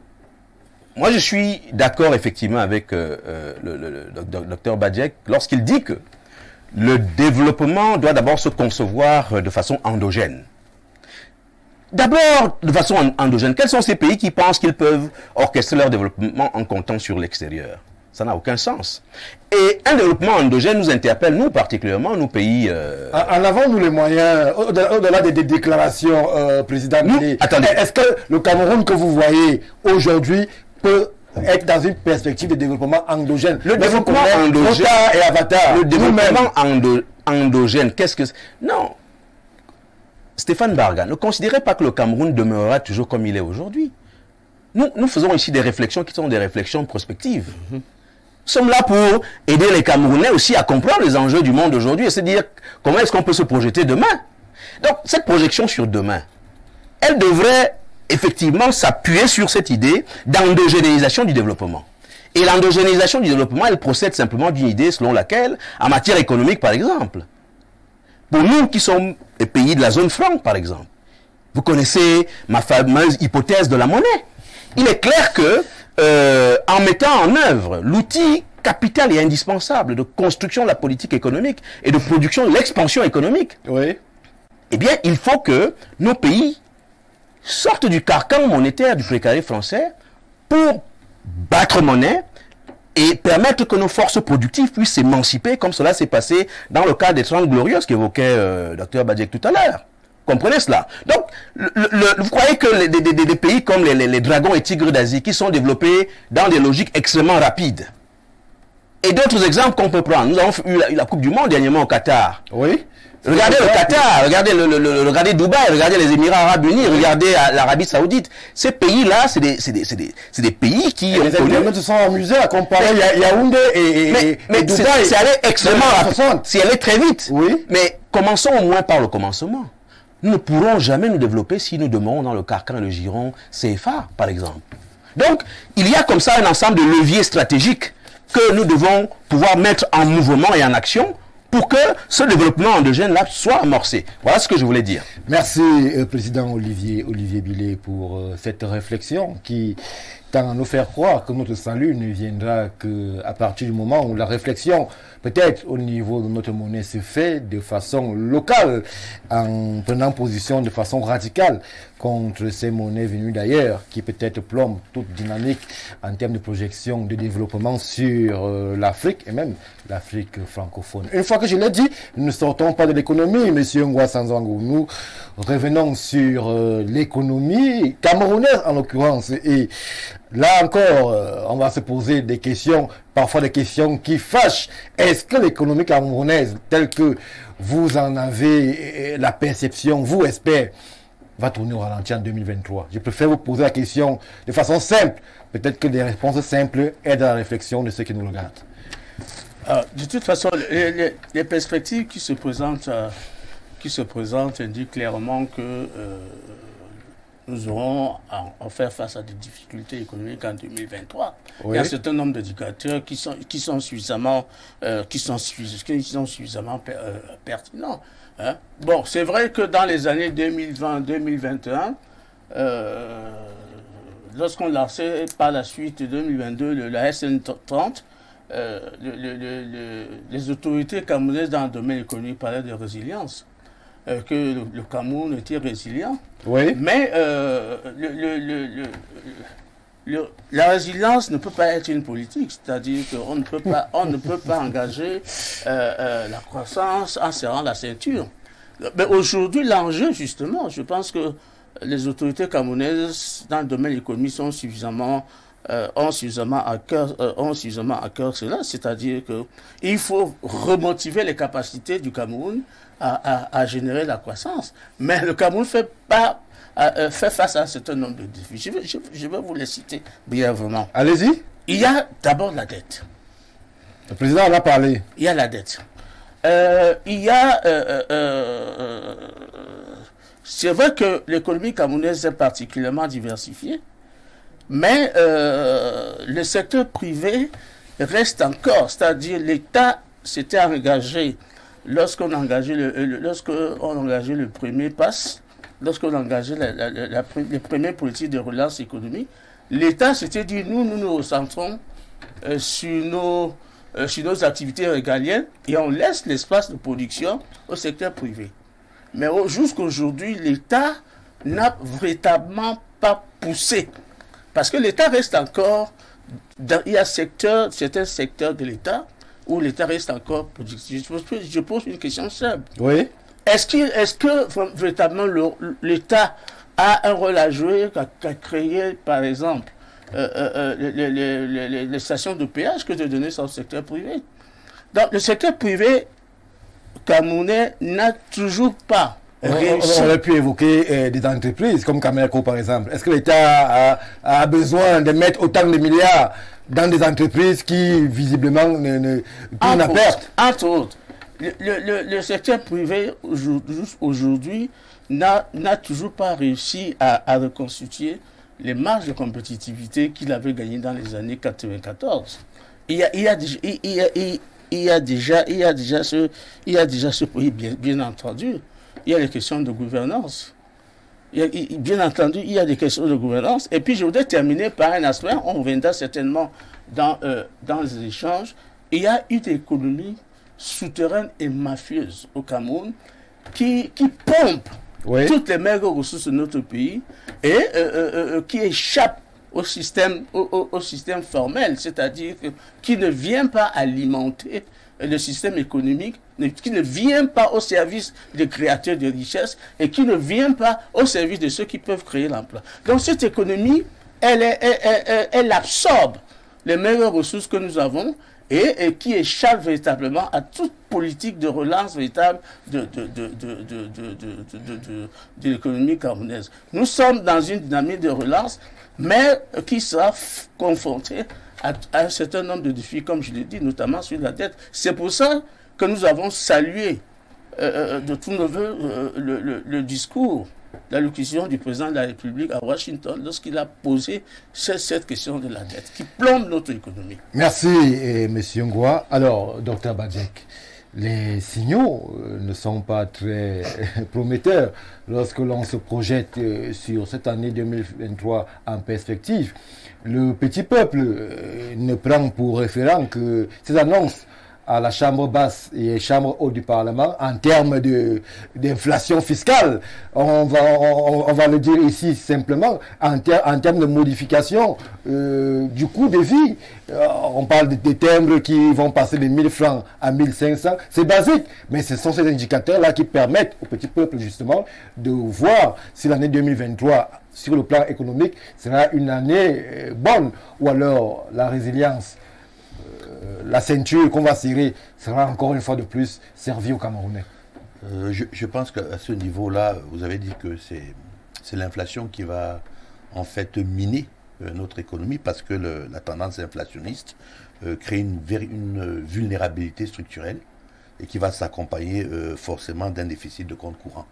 moi je suis d'accord effectivement avec euh, euh, le, le, le docteur Badjek lorsqu'il dit que le développement doit d'abord se concevoir de façon endogène. D'abord, de façon endogène, quels sont ces pays qui pensent qu'ils peuvent orchestrer leur développement en comptant sur l'extérieur? Ça n'a aucun sens. Et un développement endogène nous interpelle, nous particulièrement, nous pays... Euh... En avant-nous les moyens, au-delà au des, des déclarations, euh, président Billy, attendez. Est-ce que le Cameroun que vous voyez aujourd'hui peut être dans une perspective de développement endogène? Le développement endogène... et Avatar, le développement endo, endogène, qu'est-ce que... Non. Stéphane Barga, ne considérez pas que le Cameroun demeurera toujours comme il est aujourd'hui. Nous, nous faisons ici des réflexions qui sont des réflexions prospectives. Mm-hmm. Nous sommes là pour aider les Camerounais aussi à comprendre les enjeux du monde aujourd'hui et se dire comment est-ce qu'on peut se projeter demain. Donc, cette projection sur demain, elle devrait effectivement s'appuyer sur cette idée d'endogénéisation du développement. Et l'endogénéisation du développement, elle procède simplement d'une idée selon laquelle, en matière économique par exemple, pour nous qui sommes les pays de la zone franc par exemple, vous connaissez ma fameuse hypothèse de la monnaie. Il est clair que Euh, en mettant en œuvre l'outil capital et indispensable de construction de la politique économique et de production de l'expansion économique. Oui. Eh bien, il faut que nos pays sortent du carcan monétaire du précaré français pour battre monnaie et permettre que nos forces productives puissent s'émanciper comme cela s'est passé dans le cas des Trente Glorieuses qu'évoquait euh, docteur Badiek tout à l'heure. Comprenez cela. Donc, le, le, vous croyez que les, des, des, des pays comme les, les, les dragons et tigres d'Asie qui sont développés dans des logiques extrêmement rapides, et d'autres exemples qu'on peut prendre, nous avons eu la, eu la Coupe du Monde dernièrement au Qatar. Oui. Regardez le Qatar, regardez, le, le, le, regardez Dubaï, regardez les Émirats Arabes Unis, regardez l'Arabie Saoudite. Ces pays-là, c'est des, des, des, des pays qui et ont les connu... se sont amusés à comparer mais, Yaoundé et, et, mais, et, mais et Dubaï. C'est allé extrêmement rapide, c'est allé très vite. Oui. Mais commençons au moins par le commencement. Nous ne pourrons jamais nous développer si nous demeurons dans le carcan et le giron C F A, par exemple. Donc, il y a comme ça un ensemble de leviers stratégiques que nous devons pouvoir mettre en mouvement et en action pour que ce développement endogène-là soit amorcé. Voilà ce que je voulais dire. Merci, euh, Président Olivier, Olivier Billet, pour euh, cette réflexion qui tend à nous faire croire que notre salut ne viendra qu'à partir du moment où la réflexion, peut-être au niveau de notre monnaie, se fait de façon locale, en prenant position de façon radicale contre ces monnaies venues d'ailleurs, qui peut-être plombent toute dynamique en termes de projection de développement sur euh, l'Afrique et même l'Afrique francophone. Une fois que je l'ai dit, nous ne sortons pas de l'économie, Monsieur Ngwa Sanzango. Nous revenons sur euh, l'économie camerounaise en l'occurrence. Et là encore, euh, on va se poser des questions, parfois des questions qui fâchent. Est-ce que l'économie camerounaise, telle que vous en avez la perception, vous, experts, va tourner au ralenti en deux mille vingt-trois? Je préfère vous poser la question de façon simple. Peut-être que des réponses simples aident à la réflexion de ceux qui nous regardent. Euh, de toute façon, les, les, les perspectives qui se présentent, euh, qui se présentent indiquent clairement que euh, nous aurons à, à faire face à des difficultés économiques en deux mille vingt-trois. Oui. Il y a un certain nombre d'indicateurs qui sont, qui sont suffisamment, euh, qui sont, qui sont suffisamment per, euh, pertinents. Hein? Bon, c'est vrai que dans les années deux mille vingt deux mille vingt et un, euh, lorsqu'on lançait par la suite deux mille vingt-deux le, la S N trente, euh, le, le, le, les autorités camerounaises dans le domaine économique parlaient de résilience, euh, que le, le Cameroun était résilient. Oui. Mais euh, le, le, le, le, le, la résilience ne peut pas être une politique, c'est-à-dire qu'on ne peut pas, on ne peut pas engager euh, euh, la croissance en serrant la ceinture. Mais aujourd'hui, l'enjeu, justement, je pense que les autorités camerounaises dans le domaine économique sont suffisamment, euh, ont suffisamment à cœur, euh, ont suffisamment à cœur cela, c'est-à-dire que il faut remotiver les capacités du Cameroun à, à, à générer la croissance. Mais le Cameroun fait pas Euh, fait face à un certain nombre de défis. Je vais, je, je vais vous les citer brièvement. Allez-y. Il y a d'abord la dette. Le président en a parlé. Il y a la dette. Euh, il y a... Euh, euh, euh, c'est vrai que l'économie camerounaise est particulièrement diversifiée, mais euh, le secteur privé reste encore, c'est-à-dire l'État s'était engagé, lorsqu'on a engagé le, lorsqu'on a engagé le premier pass, lorsqu'on a engagé la, la, la, la, les premières politiques de relance économique, l'État s'était dit, nous, nous nous recentrons euh, sur, nos, euh, sur nos activités régaliennes et on laisse l'espace de production au secteur privé. Mais jusqu'à aujourd'hui, l'État n'a véritablement pas poussé. Parce que l'État reste encore, dans, il y a secteur, certains secteurs de l'État où l'État reste encore productif. Je pose, je pose une question simple. Oui. Est-ce qu'il, est-ce que véritablement l'État a un rôle à jouer, qu'à créer, par exemple, euh, euh, les, les, les, les stations de péage que de donner sur le secteur privé? Donc, le secteur privé camerounais n'a toujours pas réussi. On aurait pu évoquer euh, des entreprises comme Camerco, par exemple. Est-ce que l'État a, a besoin de mettre autant de milliards dans des entreprises qui, visiblement, ne, ne tournent à perte? Entre autres. Le, le, le secteur privé aujourd'hui n'a toujours pas réussi à, à reconstituer les marges de compétitivité qu'il avait gagnées dans les années quatre-vingt-quatorze. Il y a, il y a, il y a, il y a déjà, il y a déjà ce, il y a déjà ce pays, bien, bien entendu. Il y a les questions de gouvernance. Il y a, bien entendu, il y a des questions de gouvernance. Et puis, je voudrais terminer par un aspect, on reviendra certainement dans, euh, dans les échanges, il y a une économie souterraine et mafieuse au Cameroun qui, qui pompe oui. toutes les maigres ressources de notre pays et euh, euh, euh, qui échappe au système, au, au, au système formel, c'est-à-dire que, qui ne vient pas alimenter le système économique, qui ne vient pas au service des créateurs de richesses et qui ne vient pas au service de ceux qui peuvent créer l'emploi. Donc cette économie, elle, est, elle, elle, elle absorbe les meilleures ressources que nous avons et, et qui échappe véritablement à toute politique de relance véritable de, de, de, de, de, de, de, de, de, de l'économie camerounaise. Nous sommes dans une dynamique de relance, mais qui sera confrontée à, à un certain nombre de défis, comme je l'ai dit, notamment sur la dette. C'est pour ça que nous avons salué euh, de tous nos voeux euh, le, le, le discours, l'allocution du président de la République à Washington lorsqu'il a posé cette, cette question de la dette qui plombe notre économie. Merci, M. Ngoa. Alors, docteur Badjek, les signaux ne sont pas très prometteurs lorsque l'on se projette sur cette année deux mille vingt-trois en perspective. Le petit peuple ne prend pour référent que ces annonces à la chambre basse et chambre haute du Parlement en termes de d'inflation fiscale. On va, on, on va le dire ici simplement, en, ter, en termes de modification euh, du coût de vie. Euh, on parle des, des timbres qui vont passer de mille francs à mille cinq cents. C'est basique, mais ce sont ces indicateurs-là qui permettent au petit peuple justement de voir si l'année deux mille vingt-trois, sur le plan économique, sera une année euh, bonne ou alors la résilience, la ceinture qu'on va serrer sera encore une fois de plus servie aux Camerounais. Euh, je, je pense qu'à ce niveau-là, vous avez dit que c'est l'inflation qui va en fait miner euh, notre économie parce que le, la tendance inflationniste euh, crée une, une vulnérabilité structurelle et qui va s'accompagner euh, forcément d'un déficit de compte courant.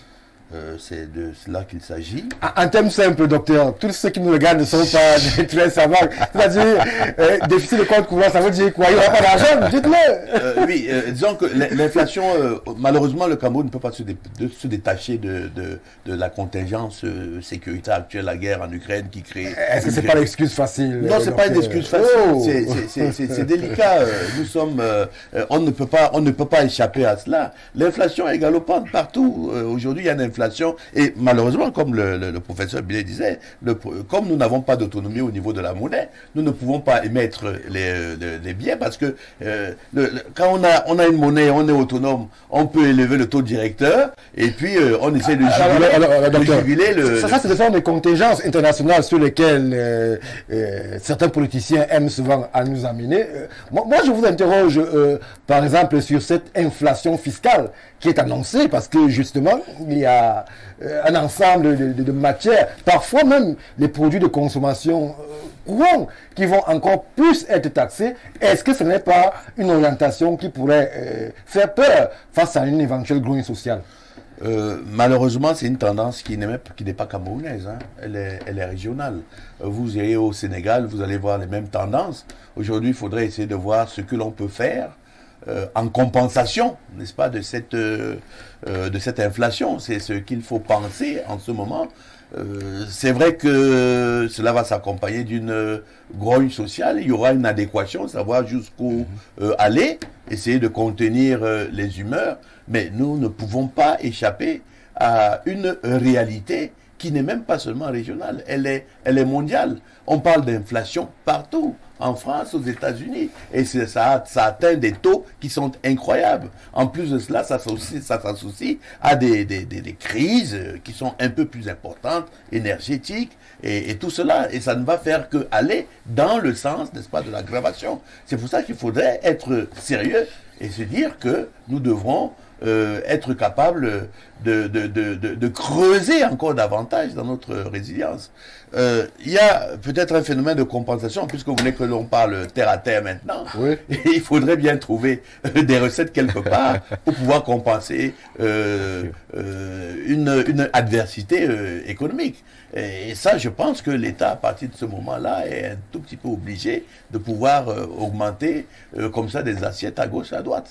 Euh, c'est de cela qu'il s'agit. En termes simples, docteur, tous ceux qui nous regardent ne sont pas très savants. C'est-à-dire, euh, déficit de compte courant, ça veut dire quoi? Il n'y aura pas d'argent, dites-le. euh, Oui, euh, disons que l'inflation, euh, malheureusement, le Cameroun ne peut pas se, dé de, se détacher de, de, de la contingence euh, sécuritaire actuelle, la guerre en Ukraine qui crée... Est-ce que c'est pas l'excuse facile? Non, c'est pas une excuse facile, oh. c'est délicat. Nous sommes... Euh, on, ne peut pas, on ne peut pas échapper à cela. L'inflation est galopante partout. Euh, Aujourd'hui, il y a une inflation. Et malheureusement, comme le, le, le professeur Billet disait, le, comme nous n'avons pas d'autonomie au niveau de la monnaie, nous ne pouvons pas émettre les, les, les billets parce que euh, le, le, quand on a, on a une monnaie, on est autonome, on peut élever le taux directeur et puis euh, on essaie de juguler, alors, alors, alors, de juguler le... Ça, ça c'est des formes de contingences internationales sur lesquelles euh, euh, certains politiciens aiment souvent à nous amener. Euh, moi, moi, je vous interroge, euh, par exemple, sur cette inflation fiscale qui est annoncée parce que justement, il y a un ensemble de, de, de matières, parfois même les produits de consommation euh, courants qui vont encore plus être taxés. Est-ce que ce n'est pas une orientation qui pourrait euh, faire peur face à une éventuelle grogne sociale? Euh, malheureusement, c'est une tendance qui n'est qui n'est pas camerounaise, hein. elle, est, elle est régionale. Vous irez au Sénégal, vous allez voir les mêmes tendances. Aujourd'hui, il faudrait essayer de voir ce que l'on peut faire Euh, en compensation, n'est-ce pas, de cette, euh, euh, de cette inflation. C'est ce qu'il faut penser en ce moment. Euh, c'est vrai que cela va s'accompagner d'une euh, grogne sociale. Il y aura une adéquation, savoir jusqu'où euh, aller, essayer de contenir euh, les humeurs. Mais nous ne pouvons pas échapper à une réalité qui n'est même pas seulement régionale, elle est, elle est mondiale. On parle d'inflation partout, en France, aux États-Unis, et ça, ça atteint des taux qui sont incroyables. En plus de cela, ça s'associe à des, des, des, des crises qui sont un peu plus importantes, énergétiques, et, et tout cela, et ça ne va faire que aller dans le sens, n'est-ce pas, de l'aggravation. C'est pour ça qu'il faudrait être sérieux et se dire que nous devrons Euh, être capable de, de, de, de, de creuser encore davantage dans notre résilience. Euh, il y a peut-être un phénomène de compensation, puisque vous voulez que l'on parle terre à terre maintenant. Oui. Il faudrait bien trouver des recettes quelque part pour pouvoir compenser euh, euh, une, une adversité euh, économique. Et ça, je pense que l'État, à partir de ce moment-là, est un tout petit peu obligé de pouvoir euh, augmenter euh, comme ça des assiettes à gauche et à droite.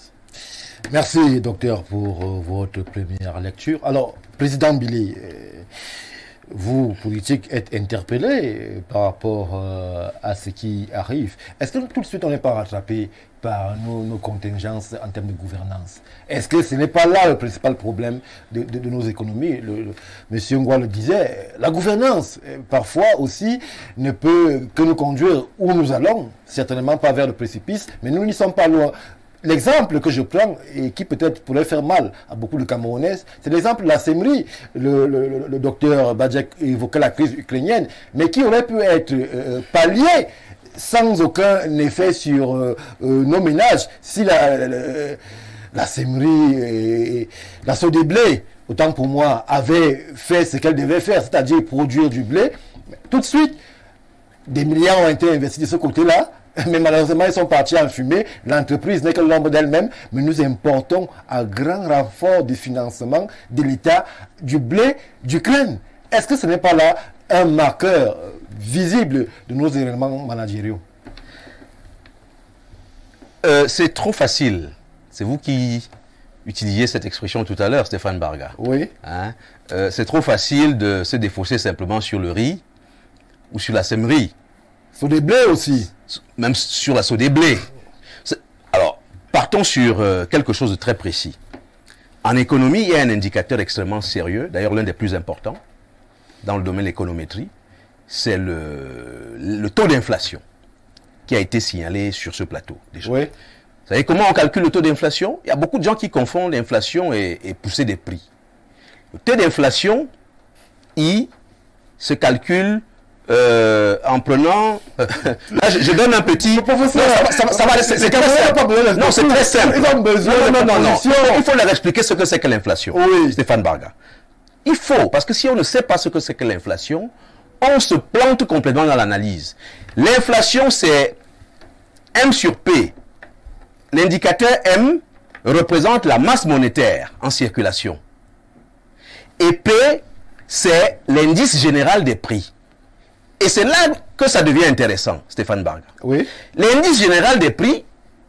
Merci, docteur, pour euh, votre première lecture. Alors, président Billy, euh, vous, politiques, êtes interpellés par rapport euh, à ce qui arrive. Est-ce que tout de suite on n'est pas rattrapé par nos, nos contingences en termes de gouvernance? Est-ce que ce n'est pas là le principal problème de, de, de nos économies? le, le, Monsieur Ngoua le disait, la gouvernance, parfois aussi, ne peut que nous conduire où nous allons, certainement pas vers le précipice, mais nous n'y sommes pas loin. L'exemple que je prends, et qui peut-être pourrait faire mal à beaucoup de Camerounais, c'est l'exemple de la Semri. Le, le, le, le docteur Badjek évoquait la crise ukrainienne, mais qui aurait pu être euh, pallié sans aucun effet sur euh, euh, nos ménages si la, la, la Semri et la Sow des blés, autant pour moi, avait fait ce qu'elle devait faire, c'est-à-dire produire du blé. Tout de suite, des milliards ont été investis de ce côté-là, mais malheureusement, ils sont partis en fumée. L'entreprise n'est que l'ombre d'elle-même, mais nous importons à grand renfort du financement de l'État du blé d'Ukraine. Est-ce que ce n'est pas là un marqueur visible de nos éléments managériaux? euh, C'est trop facile. C'est vous qui utilisiez cette expression tout à l'heure, Stéphane Barga. Oui. Hein? Euh, c'est trop facile de se défausser simplement sur le riz ou sur la sèmerie. Sur des blés aussi. Même sur la Sow des blés. Alors, partons sur euh, quelque chose de très précis. En économie, il y a un indicateur extrêmement sérieux, d'ailleurs l'un des plus importants, dans le domaine de l'économétrie, c'est le, le taux d'inflation qui a été signalé sur ce plateau. Déjà. Oui. Vous savez comment on calcule le taux d'inflation? Il y a beaucoup de gens qui confondent l'inflation et, et pousser des prix. Le taux d'inflation, il se calcule Euh, en prenant euh, là je, je donne un petit professeur, non, ça, ça, ça va c'est très simple non c'est très simple ils ont besoin non, non, non, non, non. il faut leur expliquer ce que c'est que l'inflation. Oui. Stéphane Barga, il faut, parce que si on ne sait pas ce que c'est que l'inflation, on se plante complètement dans l'analyse. L'inflation, c'est M sur P. L'indicateur M représente la masse monétaire en circulation et P, c'est l'indice général des prix. Et c'est là que ça devient intéressant, Stéphane Barga. Oui. L'indice général des prix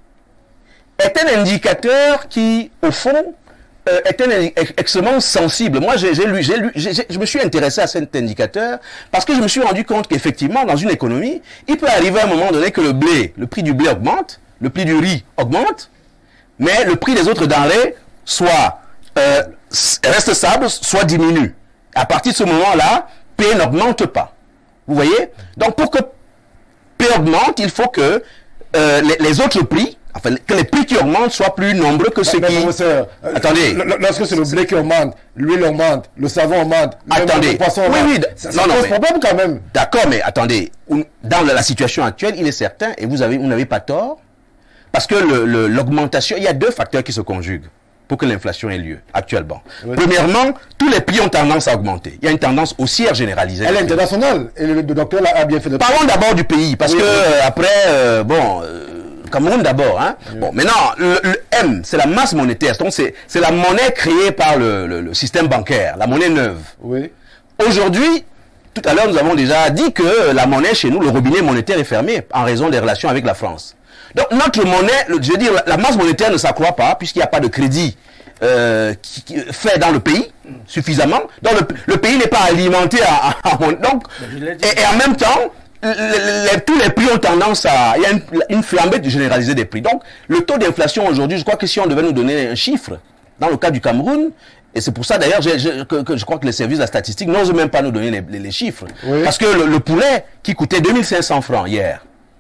est un indicateur qui, au fond, euh, est un extrêmement sensible. Moi, j'ai lu, j'ai lu, je me suis intéressé à cet indicateur parce que je me suis rendu compte qu'effectivement, dans une économie, il peut arriver à un moment donné que le blé, le prix du blé augmente, le prix du riz augmente, mais le prix des autres denrées soit euh, reste stable, soit diminue. À partir de ce moment-là, P n'augmente pas. Vous voyez? Donc, pour que P augmente, il faut que euh, les, les autres prix, enfin, que les prix qui augmentent soient plus nombreux que ceux mais, qui... Professeur, attendez. Lorsque c'est le blé qui augmente, l'huile augmente, le savon augmente, attendez. le poisson oui, augmente, oui, ça, non, ça non, pose mais, problème quand même. D'accord, mais attendez. Dans la situation actuelle, il est certain, et vous avez, vous n'avez pas tort, parce que l'augmentation, il y a deux facteurs qui se conjuguent pour que l'inflation ait lieu actuellement. Oui. Premièrement, tous les prix ont tendance à augmenter. Il y a une tendance haussière généralisée. Elle est internationale, et le, le docteur a bien fait de... Parlons d'abord du pays, parce oui, que oui. Euh, après, euh, bon, euh, Cameroun d'abord. Hein. Oui. Bon, maintenant, le, le M, c'est la masse monétaire, donc c'est la monnaie créée par le, le, le système bancaire, la monnaie neuve. Oui. Aujourd'hui, tout à l'heure, nous avons déjà dit que la monnaie chez nous, le robinet monétaire est fermé en raison des relations avec la France. Donc notre monnaie, je veux dire, la masse monétaire ne s'accroît pas puisqu'il n'y a pas de crédit euh, qui, qui, fait dans le pays suffisamment. Donc le, le pays n'est pas alimenté à, à, à donc et, et en même temps, les, les, tous les prix ont tendance à, il y a une, une flambée généralisée des prix. Donc le taux d'inflation aujourd'hui, je crois que si on devait nous donner un chiffre, dans le cas du Cameroun, et c'est pour ça d'ailleurs que, que je crois que les services de la statistique n'osent même pas nous donner les, les, les chiffres, oui. Parce que le, le poulet qui coûtait deux mille cinq cents francs hier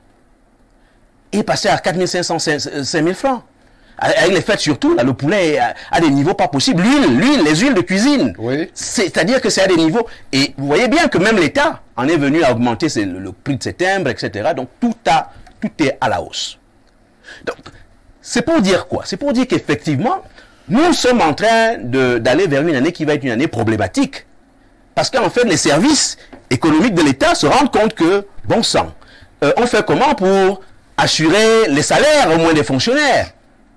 est passé à quatre mille cinq cents, cinq mille francs. Avec les fêtes surtout, là, le poulet à, à des niveaux pas possibles. L'huile, l'huile, les huiles de cuisine. Oui. C'est-à-dire que c'est à des niveaux. Et vous voyez bien que même l'État en est venu à augmenter le, le prix de ses timbres, et cetera. Donc tout, a, tout est à la hausse. Donc c'est pour dire quoi? C'est pour dire qu'effectivement, nous sommes en train d'aller vers une année qui va être une année problématique. Parce qu'en fait, les services économiques de l'État se rendent compte que, bon sang, euh, on fait comment pour assurer les salaires au moins des fonctionnaires?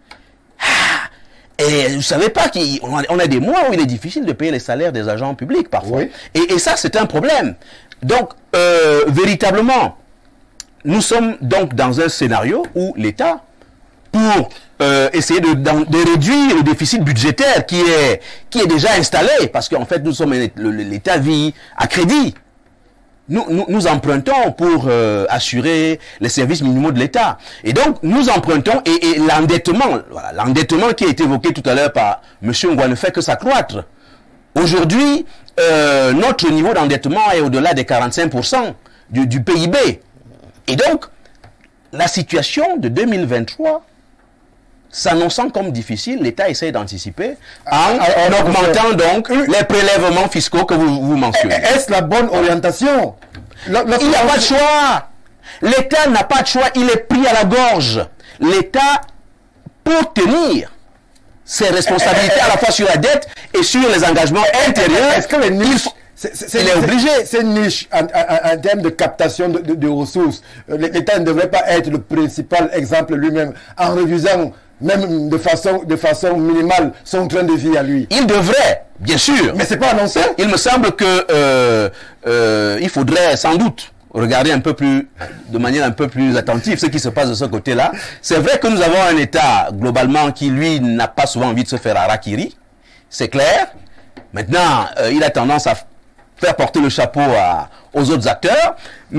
Ah, et vous savez pas qu'on a des mois où il est difficile de payer les salaires des agents publics parfois. Oui. Et, et ça, c'est un problème. Donc, euh, véritablement, nous sommes donc dans un scénario où l'État, pour euh, essayer de, de réduire le déficit budgétaire qui est, qui est déjà installé, parce qu'en fait, nous sommes l'État vit à crédit. Nous, nous, nous empruntons pour euh, assurer les services minimaux de l'État. Et donc, nous empruntons, et, et l'endettement, voilà, l'endettement qui a été évoqué tout à l'heure par M. Ngwa ne fait que s'accroître. Aujourd'hui, euh, notre niveau d'endettement est au-delà des quarante-cinq pour cent du, du P I B. Et donc, la situation de deux mille vingt-trois, s'annonçant comme difficile, l'État essaie d'anticiper en, en, en augmentant donc les prélèvements fiscaux que vous, vous mentionnez. Est-ce la bonne orientation? le, le Il n'y a pas de choix. L'État n'a pas de choix, il est pris à la gorge. L'État, pour tenir ses responsabilités à la fois sur la dette et sur les engagements intérieurs, est-ce que les niches... C'est obligé. C'est une niche en, en, en termes de captation de, de, de ressources. L'État ne devrait pas être le principal exemple lui-même en réduisant même de façon, de façon minimale son train de vie à lui. Il devrait, bien sûr. Mais c'est pas annoncé. Il me semble que euh, euh, il faudrait sans doute regarder un peu plus, de manière un peu plus attentive ce qui se passe de ce côté-là. C'est vrai que nous avons un État globalement qui lui n'a pas souvent envie de se faire harakiri. C'est clair. Maintenant, euh, il a tendance à faire porter le chapeau à, aux autres acteurs,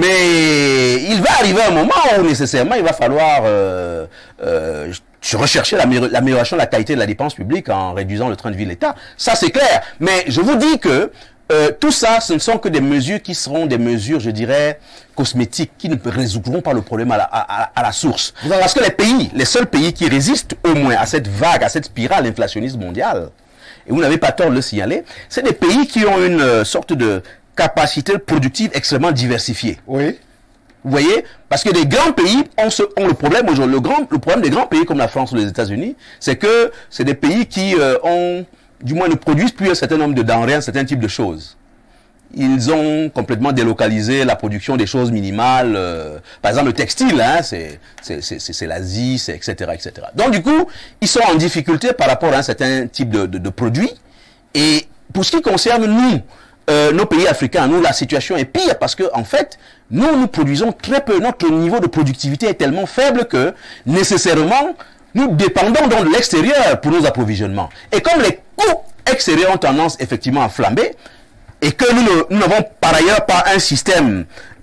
mais il va arriver un moment où nécessairement il va falloir euh, euh, rechercher l'amélioration de la qualité de la dépense publique en réduisant le train de vie de l'État. Ça c'est clair, mais je vous dis que euh, tout ça, ce ne sont que des mesures qui seront des mesures, je dirais, cosmétiques, qui ne résoudront pas le problème à la, à, à la source. Parce que les pays, les seuls pays qui résistent au moins à cette vague, à cette spirale inflationniste mondiale, et vous n'avez pas tort de le signaler, c'est des pays qui ont une euh, sorte de capacité productive extrêmement diversifiée. Oui. Vous voyez? Parce que les grands pays ont, ce, ont le problème aujourd'hui. Le, grand, le problème des grands pays comme la France ou les États-Unis, c'est que c'est des pays qui euh, ont, du moins ne produisent plus un certain nombre de denrées, un certain type de choses. Ils ont complètement délocalisé la production des choses minimales. Euh, par exemple, le textile, hein, c'est l'Asie, et cetera, et cetera. Donc, du coup, ils sont en difficulté par rapport à un certain type de, de, de produits. Et pour ce qui concerne nous, euh, nos pays africains, nous, la situation est pire parce que, en fait, nous, nous produisons très peu. Notre niveau de productivité est tellement faible que, nécessairement, nous dépendons donc de l'extérieur pour nos approvisionnements. Et comme les coûts extérieurs ont tendance, effectivement, à flamber, et que nous n'avons par ailleurs pas un système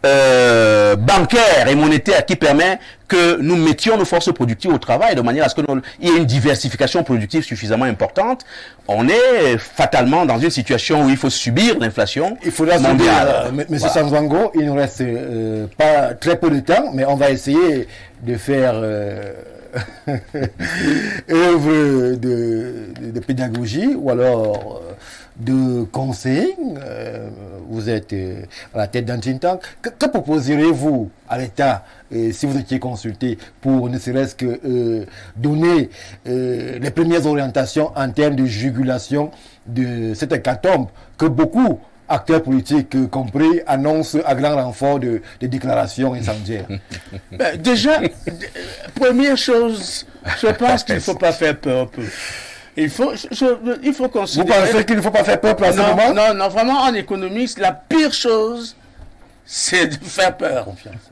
euh, bancaire et monétaire qui permet que nous mettions nos forces productives au travail de manière à ce qu'il y ait une diversification productive suffisamment importante, on est fatalement dans une situation où il faut subir l'inflation mondiale. M. Voilà. Sanzwango, il nous reste euh, pas très peu de temps, mais on va essayer de faire euh, œuvre de, de, de pédagogie ou alors euh, de conseil. Euh, vous êtes euh, à la tête d'un think tank. Que, que proposeriez-vous à l'État euh, si vous étiez consulté pour ne serait-ce que euh, donner euh, les premières orientations en termes de jugulation de cette hécatombe que beaucoup acteurs politiques euh, compris annoncent à grand renfort de, de déclarations incendiaires? Ben, déjà, première chose, je pense qu'il ne faut pas faire peur un peu. Il faut, je, il faut considérer... Vous pensez qu'il ne faut pas faire peur pour ce non, moment? Non, non, vraiment, en économie, la pire chose, c'est de faire peur.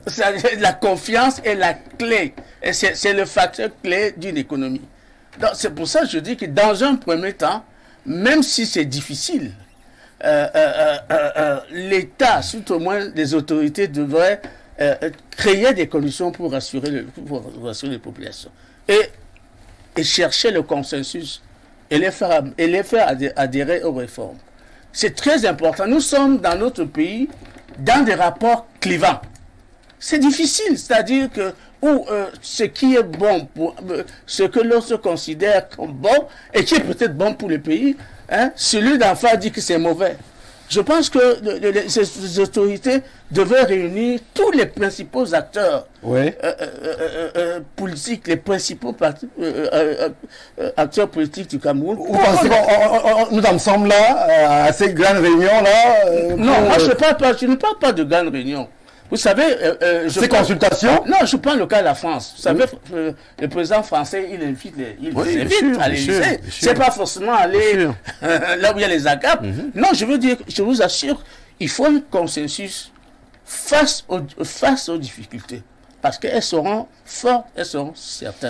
La confiance est la clé. Et c'est le facteur clé d'une économie. Donc, c'est pour ça que je dis que dans un premier temps, même si c'est difficile, euh, euh, euh, euh, l'État, surtout au moins les autorités, devraient euh, créer des conditions pour assurer, le, pour rassurer les populations. Et, et chercher le consensus. Et les faire, et les faire adhérer aux réformes. C'est très important. Nous sommes dans notre pays dans des rapports clivants. C'est difficile, c'est-à-dire que où, euh, ce qui est bon, pour, euh, ce que l'autre considère comme bon, et qui est peut-être bon pour le pays, hein, celui d'en face dit que c'est mauvais. Je pense que le, le, ces autorités devaient réunir tous les principaux acteurs oui. euh, euh, euh, euh, politiques, les principaux partis, euh, euh, euh, acteurs politiques du Cameroun. Vous pensez qu'on nous en sommes là, euh, à ces grandes réunions-là euh, Non, pour, moi je, parle pas, je ne parle pas de grandes réunions. Vous savez... Euh, euh, je Ces parle, consultations Non, je prends le cas de la France. Vous savez, oui. euh, le président français, il invite les, il oui, invite sûr, à l'Élysée. C'est pas forcément aller là où il y a les agapes. Mm-hmm. Non, je veux dire, je vous assure, il faut un consensus face aux, face aux difficultés. Parce qu'elles seront fortes, elles seront certaines.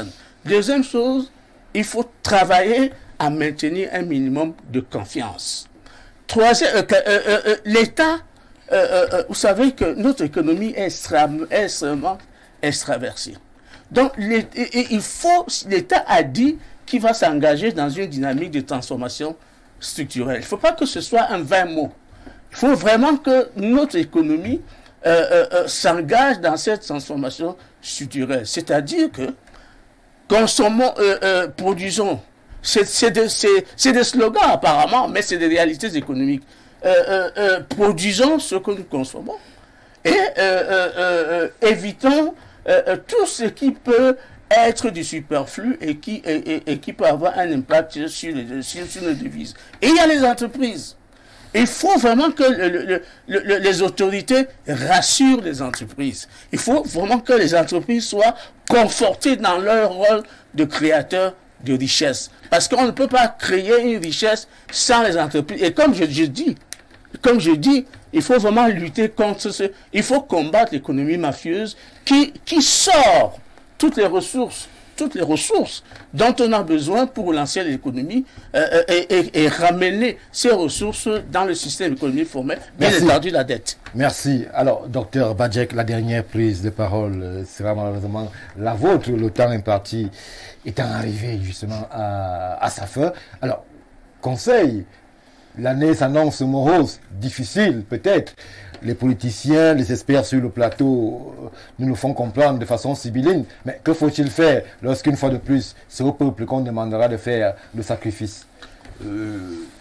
Deuxième chose, il faut travailler à maintenir un minimum de confiance. Troisième, euh, euh, euh, l'État, euh, euh, vous savez que notre économie est extrêmement, extrêmement extraversée. Donc, il faut, l'État a dit qu'il va s'engager dans une dynamique de transformation structurelle. Il ne faut pas que ce soit un vain mot. Il faut vraiment que notre économie euh, euh, euh, s'engage dans cette transformation structurelle. C'est-à-dire que consommons, euh, euh, produisons. C'est des, des slogans apparemment, mais c'est des réalités économiques. Euh, euh, euh, produisons ce que nous consommons et euh, euh, euh, évitons euh, euh, tout ce qui peut être du superflu et qui, et, et, et qui peut avoir un impact sur les, sur, sur les devises. Et il y a les entreprises. Il faut vraiment que le, le, le, le, les autorités rassurent les entreprises. Il faut vraiment que les entreprises soient confortées dans leur rôle de créateur de richesse. Parce qu'on ne peut pas créer une richesse sans les entreprises. Et comme je, je dis, comme je dis, il faut vraiment lutter contre ce... Il faut combattre l'économie mafieuse qui, qui sort toutes les ressources, toutes les ressources dont on a besoin pour lancer l'économie euh, et, et, et ramener ces ressources dans le système économique formel, bien entendu la dette. Merci. Alors, docteur Badjek, la dernière prise de parole sera malheureusement la vôtre. Le temps imparti étant arrivé justement à, à sa fin. Alors, conseil, l'année s'annonce morose, difficile peut-être. Les politiciens, les experts sur le plateau nous nous font comprendre de façon sibylline. Mais que faut-il faire lorsqu'une fois de plus, c'est au peuple qu'on demandera de faire le sacrifice? euh,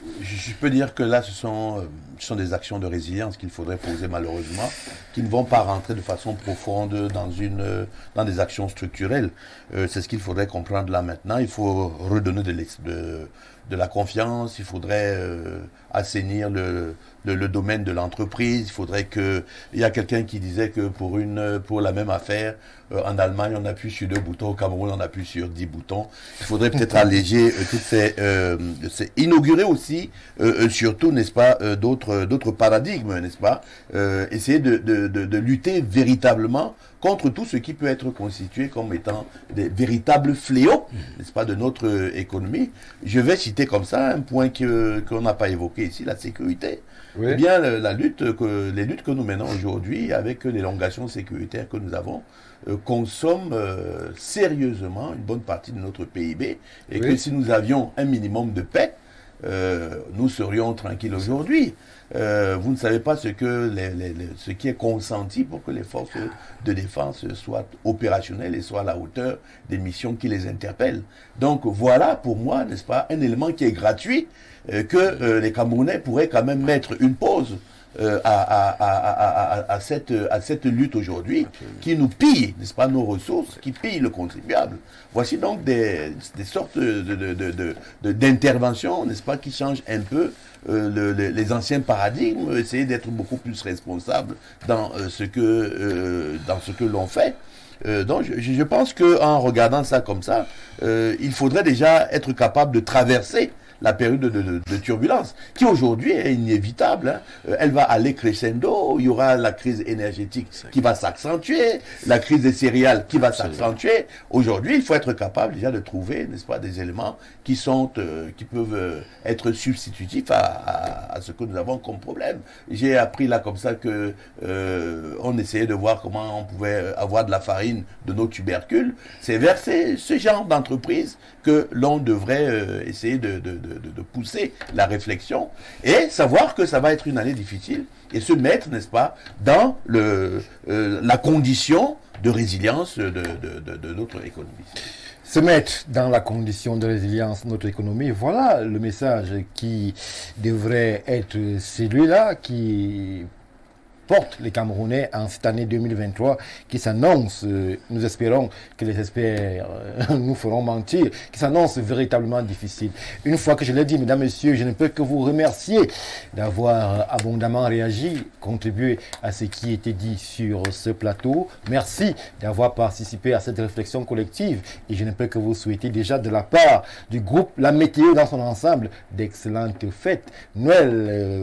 Je peux dire que là, ce sont, ce sont des actions de résilience qu'il faudrait poser malheureusement, qui ne vont pas rentrer de façon profonde dans, une, dans des actions structurelles. Euh, c'est ce qu'il faudrait comprendre là maintenant. Il faut redonner de, de, de la confiance, il faudrait euh, assainir le... Le, le domaine de l'entreprise. Il faudrait que... Il y a quelqu'un qui disait que pour, une, pour la même affaire, euh, en Allemagne, on appuie sur deux boutons, au Cameroun, on appuie sur dix boutons. Il faudrait peut-être alléger euh, toutes ces, euh, ces... Inaugurer aussi, euh, surtout, n'est-ce pas, euh, d'autres d'autres paradigmes, n'est-ce pas, euh, essayer de, de, de, de lutter véritablement contre tout ce qui peut être constitué comme étant des véritables fléaux, n'est-ce pas, de notre euh, économie. Je vais citer comme ça un point que qu'on n'a pas évoqué ici, la sécurité. Oui. Eh bien, la, la lutte que, les luttes que nous menons aujourd'hui avec l'élongation sécuritaire que nous avons euh, consomment euh, sérieusement une bonne partie de notre P I B et oui. que si nous avions un minimum de paix, euh, nous serions tranquilles aujourd'hui. Euh, vous ne savez pas ce, que les, les, les, ce qui est consenti pour que les forces de défense soient opérationnelles et soient à la hauteur des missions qui les interpellent. Donc voilà pour moi, n'est-ce pas, un élément qui est gratuit, euh, que euh, les Camerounais pourraient quand même mettre une pause euh, à, à, à, à, à, cette, à cette lutte aujourd'hui, qui nous pille, n'est-ce pas, nos ressources, qui pille le contribuable. Voici donc des, des sortes de, de, de, de, de, d'interventions, n'est-ce pas, qui changent un peu Euh, le, le, les anciens paradigmes, essayer d'être beaucoup plus responsable dans euh, ce que euh, dans ce que l'on fait. Euh, donc je, je pense que en regardant ça comme ça, euh, il faudrait déjà être capable de traverser la période de, de, de turbulence, qui aujourd'hui est inévitable. Hein. Euh, elle va aller crescendo, il y aura la crise énergétique qui va s'accentuer, la crise des céréales qui va s'accentuer. Aujourd'hui, il faut être capable déjà de trouver, n'est-ce pas, des éléments qui sont, euh, qui peuvent euh, être substitutifs à, à, à ce que nous avons comme problème. J'ai appris là comme ça que euh, on essayait de voir comment on pouvait avoir de la farine de nos tubercules. C'est vers ces, ce genre d'entreprise que l'on devrait euh, essayer de, de, de De, de pousser la réflexion et savoir que ça va être une année difficile et se mettre, n'est-ce pas, dans le, euh, la condition de résilience de, de, de, de notre économie. Se mettre dans la condition de résilience de notre économie, voilà le message qui devrait être celui-là, qui porte les Camerounais en cette année deux mille vingt-trois qui s'annonce, euh, nous espérons que les experts euh, nous feront mentir, qui s'annonce véritablement difficile. Une fois que je l'ai dit, mesdames, messieurs, je ne peux que vous remercier d'avoir abondamment réagi, contribué à ce qui était dit sur ce plateau. Merci d'avoir participé à cette réflexion collective et je ne peux que vous souhaiter déjà de la part du groupe La Météo dans son ensemble d'excellentes fêtes. Noël euh,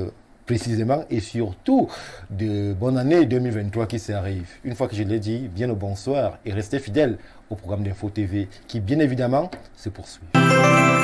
précisément, et surtout de bonne année deux mille vingt-trois qui s'arrive. Une fois que je l'ai dit, bien le bonsoir et restez fidèles au programme d'Info T V qui bien évidemment se poursuit.